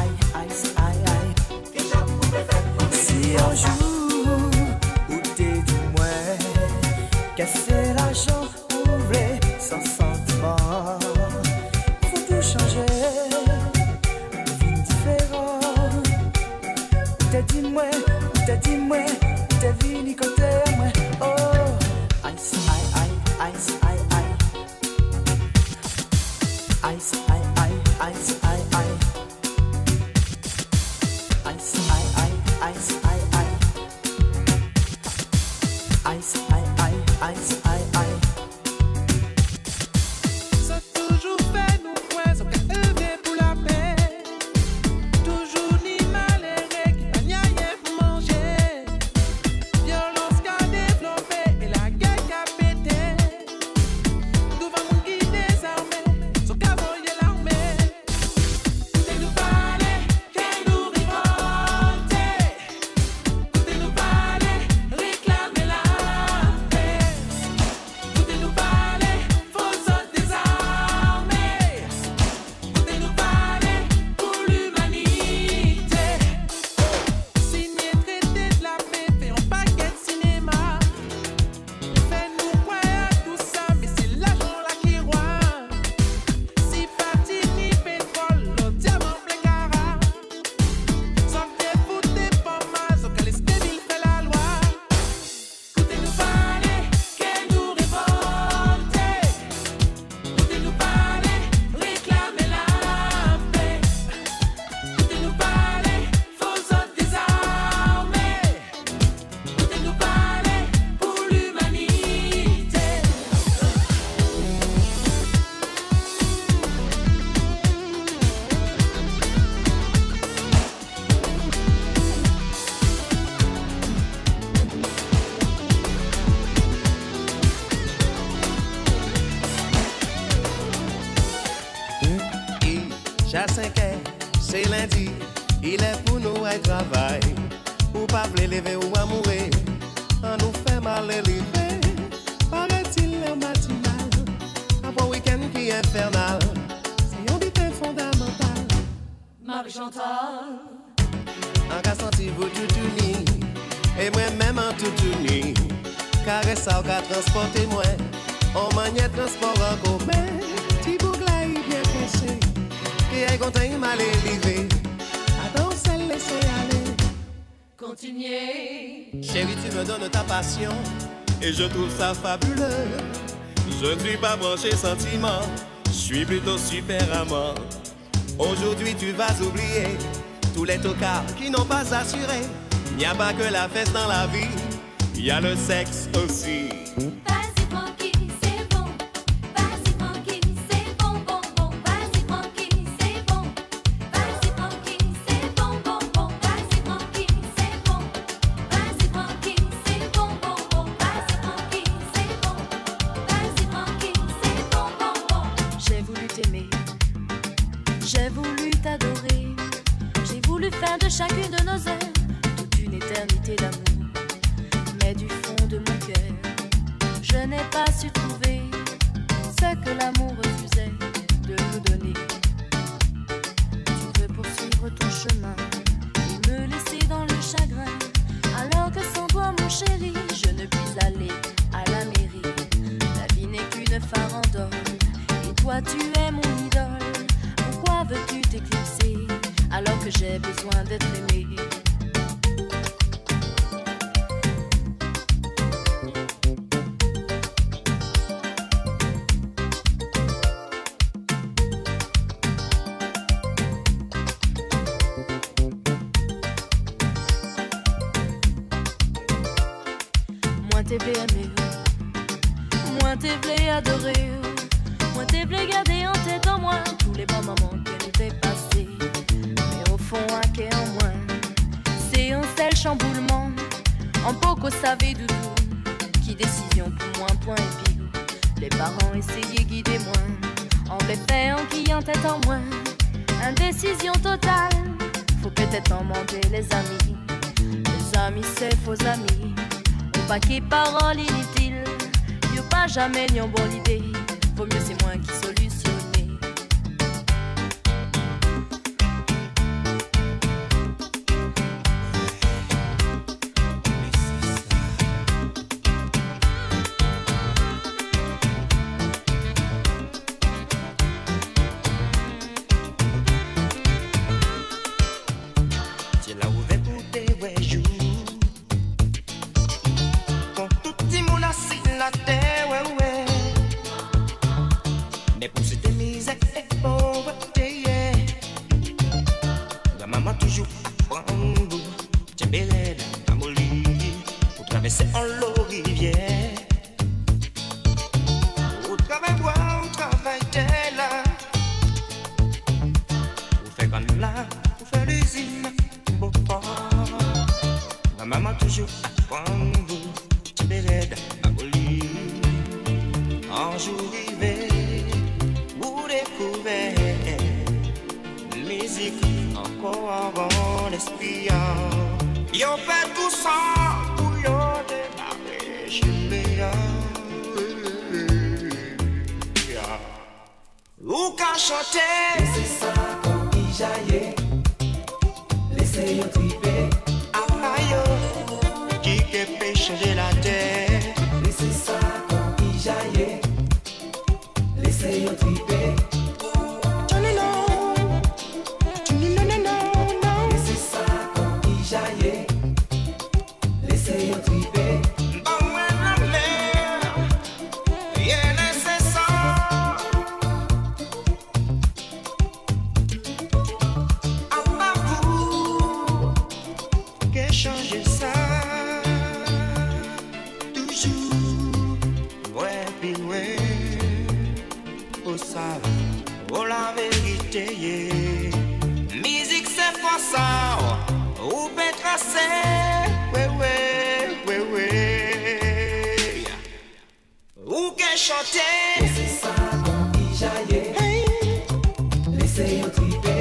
Qui j'en pouvais faire pour vivre si un jour, où t'es dit moi, qu'est-ce que l'argent ouvre sans sentiment. Faut tout changer, une vie différente. T'es dit moi, t'es venu côté moi. Oh, ice, ice. Ice, ice. Ça toujours fait nous points, ça qu'à œuvrer pour la paix. Toujours ni malheureux qui n'a rien pour manger. Violence qu'a développé et la guerre qu'a pété. Devant mon qui désarmé, son qu'à voyer l'armée. Chaque 5 heures, c'est lundi, il est pour nous à travail. Ou pas vle lever ou à mourir, on nous fait mal élever. Paraît-il le matinal, après week-end qui est infernal, c'est un but fondamental. Marie-Chantal, en cas senti vous tout uni, et moi-même en tout uni, car ça ou qu'à transporter moi, on maniait transport en commun, petit bougla y bien pressé, qui est content il m'a élevé, attends celle laisser aller. continuez. Chérie, tu me donnes ta passion et je trouve ça fabuleux. Je ne suis pas branché sentiment, je suis plutôt super amant. Aujourd'hui, tu vas oublier tous les tocards qui n'ont pas assuré. Il n'y a pas que la fesse dans la vie, il y a le sexe aussi. Vas-y tranquille, c'est bon. Vas-y tranquille, c'est bon, bon, bon. Vas-y tranquille, c'est bon. Vas-y tranquille, c'est bon, bon, bon. Vas-y tranquille, c'est bon. Vas-y tranquille, c'est bon, bon, bon. Vas-y tranquille, c'est bon. Vas-y tranquille, c'est bon, bon, bon. J'ai voulu t'aimer, j'ai voulu t'adorer, j'ai voulu faire de chacune de nos heures toute une éternité d'amour. Mais du fond de mon cœur, je n'ai pas su trouver ce que l'amour refusait de nous donner. Tu veux poursuivre ton chemin et me laisser dans le chagrin, alors que sans toi mon chéri, je ne puis aller à la mairie. La vie n'est qu'une farandole et toi tu es mon idole. Pourquoi veux-tu t'éclipser alors que j'ai besoin d'être aimé? Moi t'ai voulu aimer, moi t'ai voulu adorer, moi t'ai voulu garder en tête en moi tous les bons moments que nous t'ai passés. Mais au fond, à qu'est en moins, c'est un seul chamboulement. En poco savait doudou, qui décision pour moi, point et pile. Les parents essayaient guider moi, en les fait en qui en tête en moins. Indécision totale, faut peut-être en monter les amis. Les amis c'est faux amis. Pas qui parole inutile, y'a pas jamais ni en bonne idée. Vaut mieux c'est moi qui solutionner. Tu l'as ouvert pour tes ouais jours. La terre, ouais, ouais. Mais pour cette misère et pauvreté, yeah. La maman toujours prendre, tiens belle, à molly, pour traverser en l'eau rivière. Au travail boire, au travail t'es là. Pour faire comme là, pour faire l'usine, beau pas. La maman toujours prendre, tiens belle, un jour rivé, vous découvrez musique encore avant l'esprit. Yo fait tout ça pour yo démarrer chez les ou qu'à chanter. Laissez ça quand il jaillit, laissez-yo triper. Aïe, qui peut changer la terre. Laissez ça quand il jaillit, laissez-yo triper. Laissez ça quand il jaillit, laissez-yo triper. Changer ça, toujours, ouais, puis ouais, oh ça, oh la vérité, yeah. Musique c'est pas ça, ou peut tracer, ouais, ouais, ouais, ouais, ou qu'elle chanter. Laissez ça quand il jaillit, laissez-yo triper.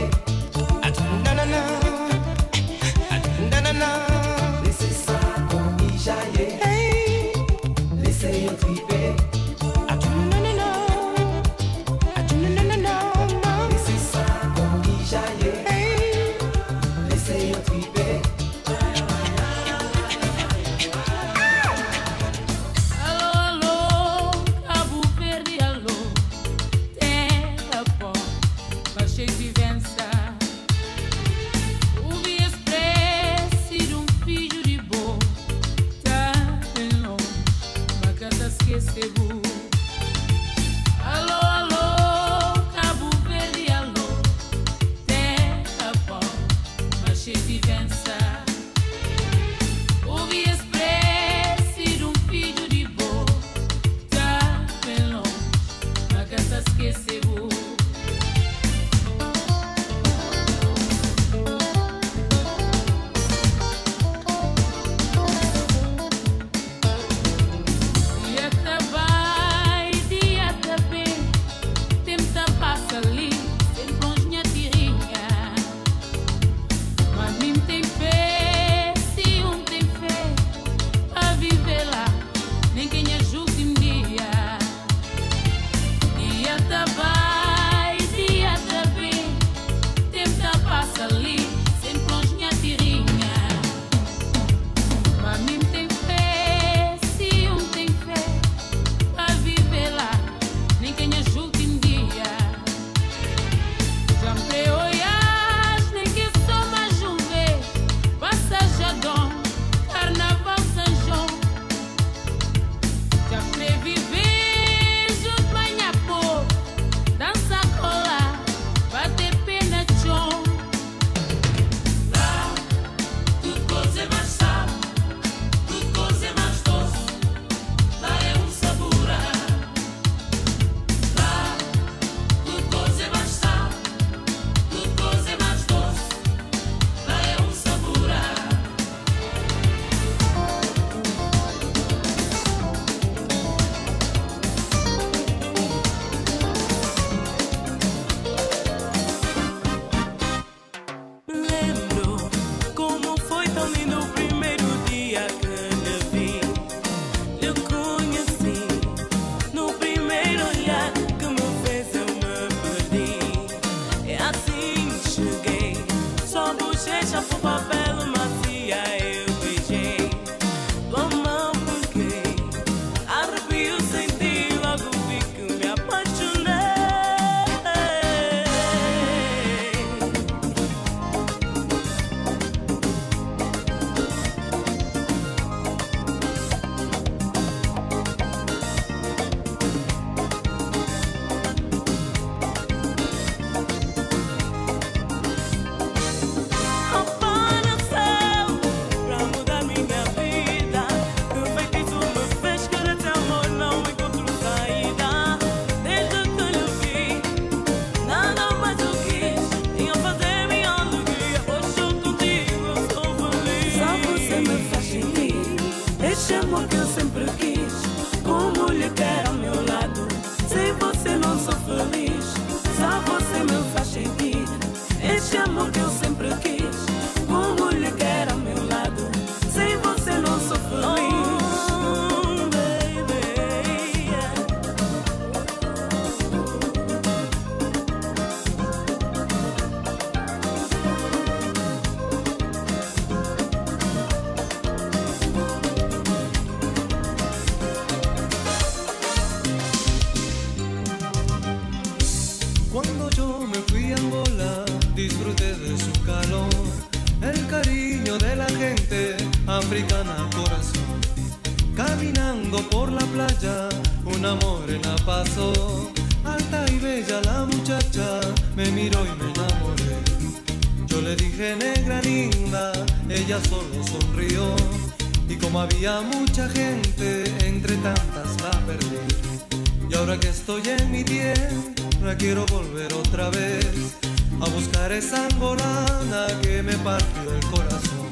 Cuando yo me fui a Angola, disfruté de su calor, el cariño de la gente africana corazón. Caminando por la playa, una morena pasó, alta y bella la muchacha, me miró y me enamoré. Yo le dije negra linda, ella solo sonrió, y como había mucha gente, entre tantas la perdí. Y ahora que estoy en mi tierra, quiero volver otra vez a buscar esa angolana que me partió el corazón.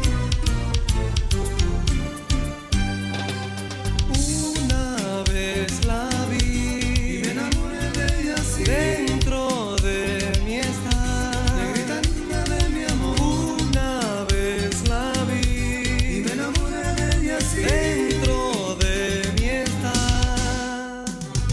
Una vez la vi y me enamoré de ella así, dentro de mi estar, negrita linda de mi amor. Una vez la vi y me enamoré de ella así, dentro de mi estar.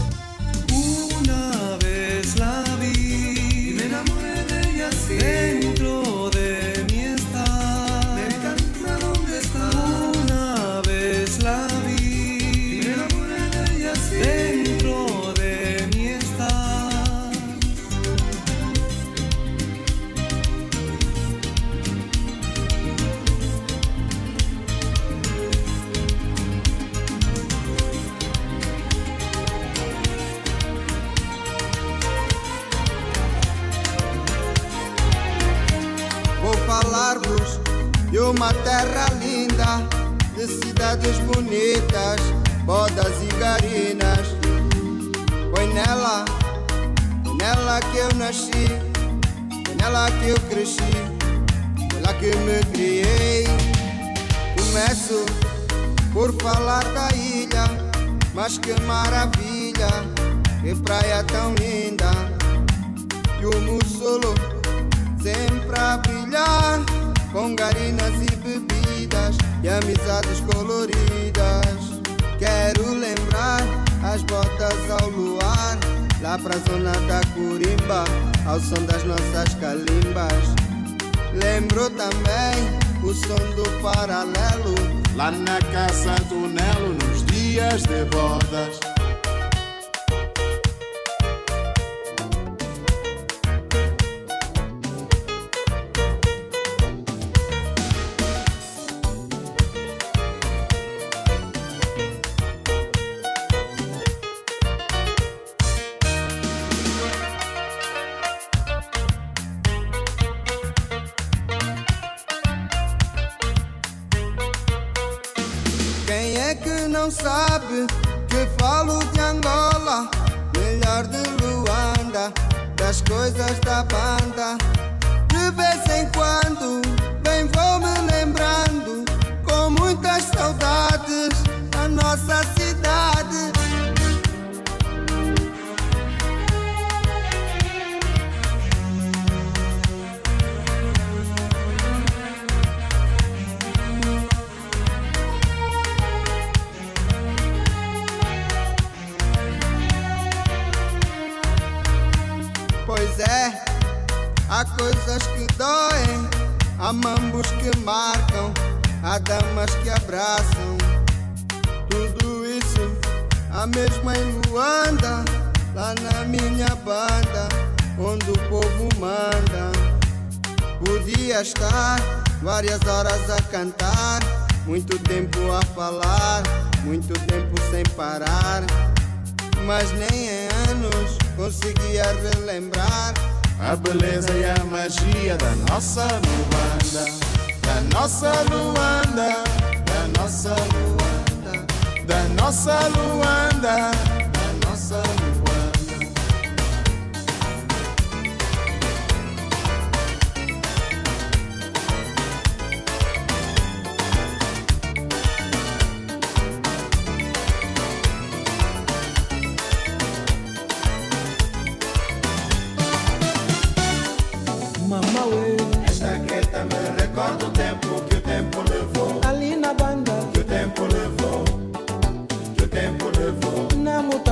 Una vez la vi y me enamoré de ella así, dentro de mi estar, negrita linda ¿dónde está? Una vez la vi y me enamoré de ella así, dentro de mi estar. Vou falar-vos de uma terra linda, de cidades bonitas, bodas e garinas. Foi nela que eu nasci, foi nela que eu cresci, foi lá que me criei. Começo por falar da ilha, mas que maravilha, que praia tão linda. E o Mussolo sempre a brilhar, com garinas e bebidas e amizades coloridas. Quero lembrar as botas ao luar, lá pra zona da Corimba, ao som das nossas calimbas. Lembro também o som do paralelo, lá na Casa do Nelo, nos dias de bodas. Quem é que não sabe que falo de Angola, melhor de Luanda, das coisas da banda? De vez em quando bem vou me lembrando, com muitas saudades, a nossa cidade. Pois é, há coisas que doem, há mambos que marcam, há damas que abraçam. Tudo isso há mesmo em Luanda, lá na minha banda, onde o povo manda. Podia estar várias horas a cantar, muito tempo a falar, muito tempo sem parar, mas nem em anos conseguia relembrar a beleza e a magia da nossa Luanda, da nossa Luanda, da nossa Luanda, da nossa Luanda, da nossa Luanda. Esta gueta me recorda o tempo que o tempo levou, ali na banda, que o tempo levou, que o tempo levou. na muta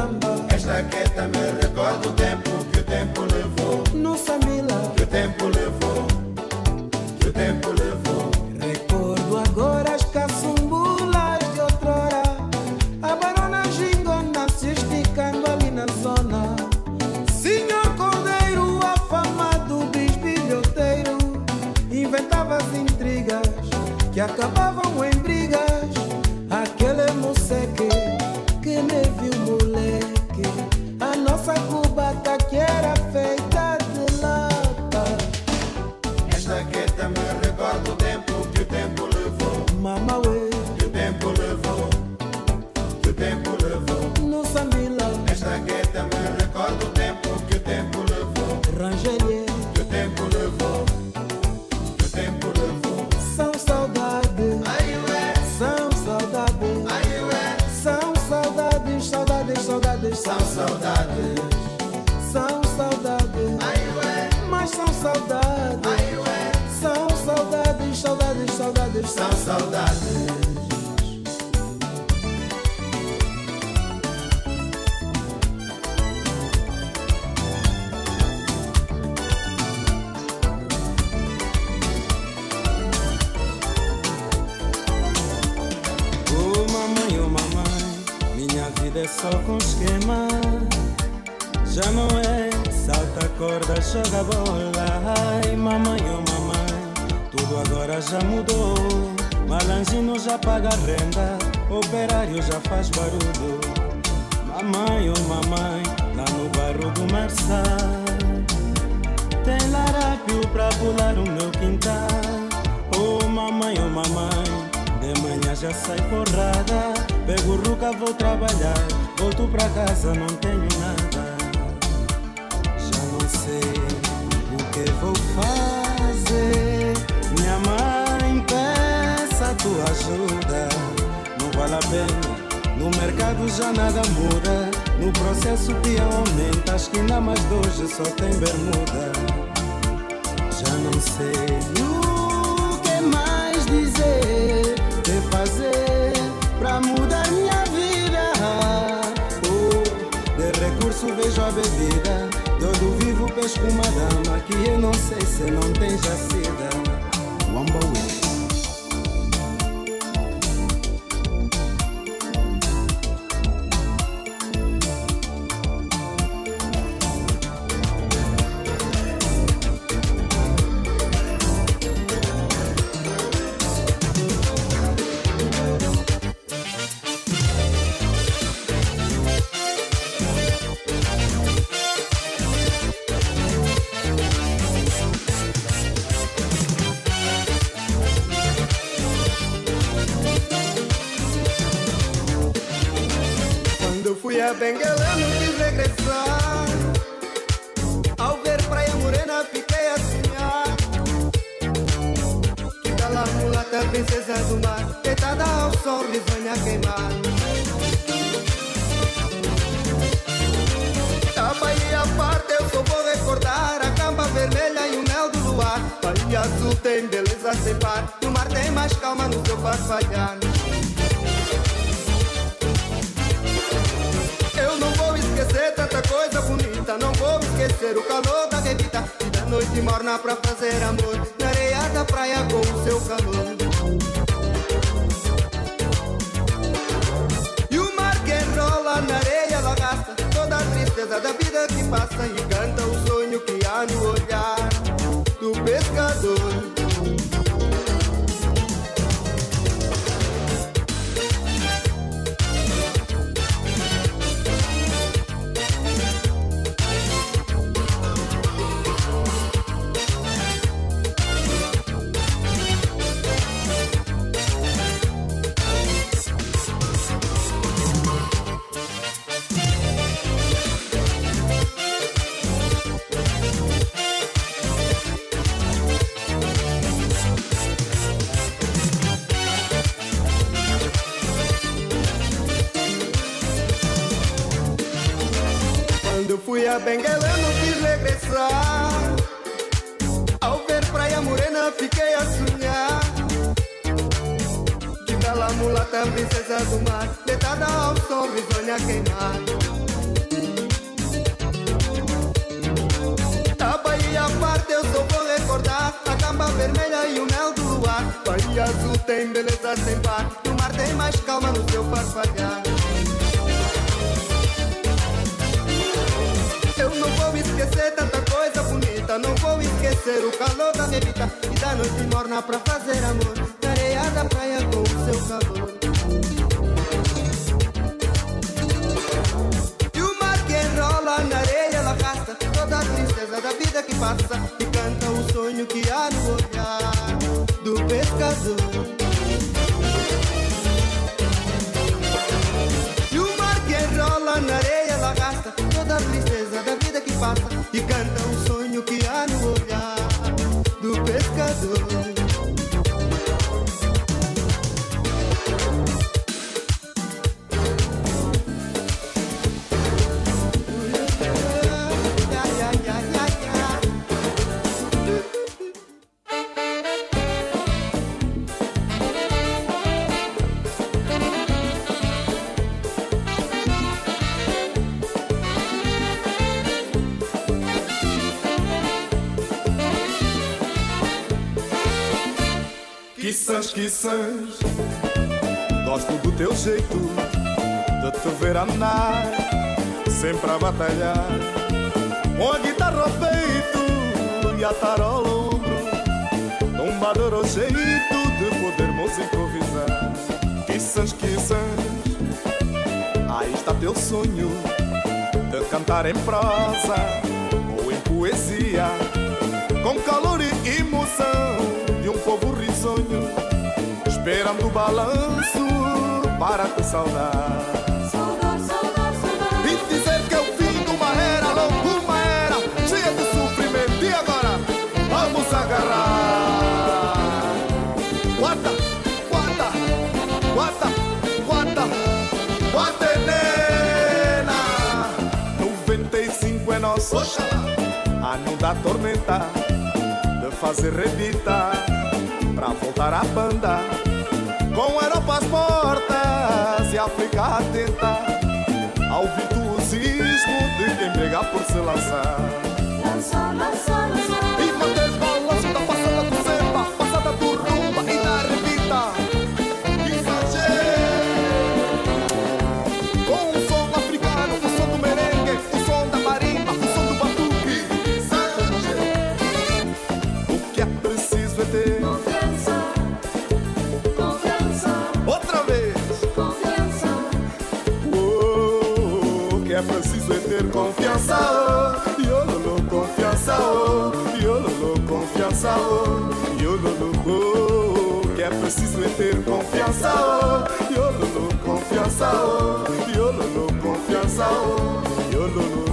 acabavam em brigas. Aquele moceque que me viu moleque, a nossa cubata que era feita de lata. Esta gueta me recorda o tempo que o tempo levou. Mamauê, Que o tempo levou. Que o tempo levou. no Sambila, Esta gueta me recorda o tempo que o tempo levou. Rangerie, Que o tempo levou. Que o tempo levou. são saudades. São saudades. São saudades, saudades, saudades. São saudades. São saudades. Mas são saudades. São saudades, saudades, saudades. São saudades. Oh mamãe, minha vida é só com esquema. Já não é salta corda, joga bola. Ai mamãe, oh mamãe, tudo agora já mudou. Malanjino já paga renda, operário já faz barulho. Mamãe, oh mamãe, lá no bairro do Marçal tem larápio pra pular o meu quintal. Oh mamãe, de manhã já sai porrada. Pego ruca, vou trabalhar, volto pra casa, não tenho nada. Já não sei o que vou fazer. Minha mãe peça tua ajuda. Não vale a pena, no mercado já nada muda. No processo que aumenta, a esquina mais de hoje só tem bermuda. Já não sei o que mais dizer, que fazer pra mudar minha vida. Oh, de recurso vejo a bebida, todo vivo pesco uma dama que eu não sei se não tem jacida. Wambaway. Fui a Benguela, não quis regressar. Ao ver praia morena, fiquei a sonhar. Que tá lá mulata, princesa do mar, deitada ao sol, risonha a queimar. A Bahia parte, eu só vou recordar a camba vermelha e o mel do luar. Bahia azul tem beleza sem par, o mar tem mais calma no seu farfalhar. Eu não vou esquecer tanta coisa bonita, não vou esquecer o calor da bebida e da noite morna pra fazer amor na areia da praia com o seu calor. E o mar que enrola na areia lagasta toda a tristeza da vida que passa e canta o sonho que há no olhar do pescador. Fui a Benguela, não quis regressar. Ao ver praia morena, fiquei a sonhar. Que bela mulata, princesa do mar, deitada ao sol, risonha a queimar. A Bahia parte, eu só vou recordar a camba vermelha e o mel do luar. Bahia azul tem beleza sem par, e o mar tem mais calma no seu farfalhar. Eu não vou esquecer tanta coisa bonita, não vou esquecer o calor da bebida e da noite morna pra fazer amor na areia da praia com o seu calor. E o mar que enrola na areia, ela arrasta toda a tristeza da vida que passa e canta o sonho que há no olhar do pescador. E o mar que enrola na areia, ela arrasta toda a tristeza da vida que passa e canta o sonho que há no olhar do pescador. Quiçãs, gosto do teu jeito de te ver andar, sempre a batalhar, com a guitarra ao peito e a tarola ao ombro, um badoro jeito de podermos improvisar. Quiçãs, aí está teu sonho de cantar em prosa ou em poesia, com calor e emoção de um povo risonho, esperando o balanço para te saudar. E dizer que é o fim de uma era, longa uma era, cheia de sofrimento. E agora vamos agarrar. Guarda, guarda, guarda, guarda, guarda, nena. 95 é nosso, ano da tormenta, de fazer redita pra voltar à banda, com a Europa às portas e a África atenta ao virtuosismo de quem briga por se lançar. E manter o balanço da passada do samba, passada do rumba e da revista. Com o som africano, o som do merengue, o som da marimba, o som do batuque. O que é preciso é ter outra vez confiança. O que é preciso é ter confiança. Oh, yololo, confiança. Oh, yololo, confiança. Oh, yololo, oh, que é preciso é ter confiança. Oh, yololo, confiança. Oh, yololo, confiança. Oh, yololo.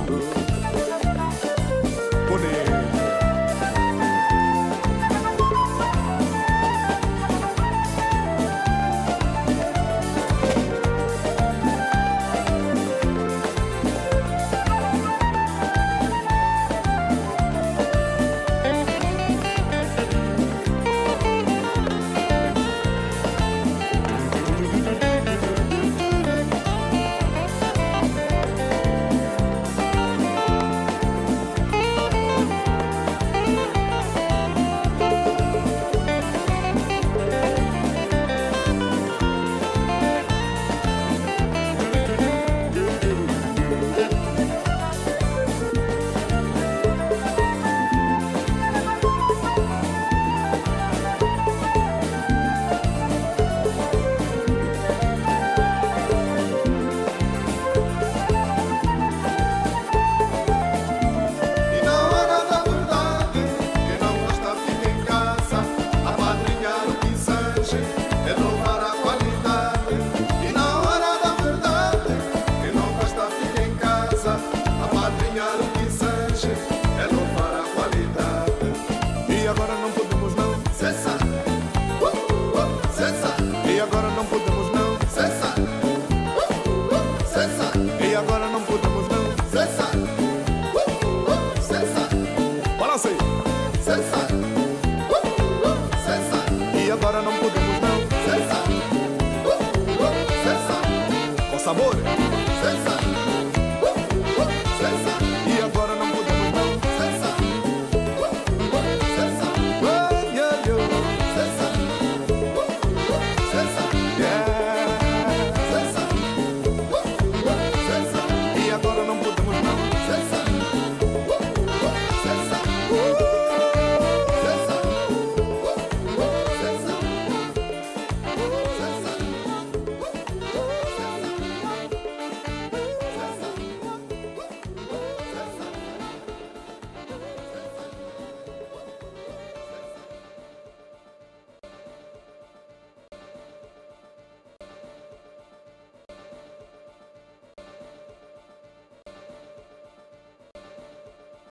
agora não podemos não cessar. Cessar. Com sabor.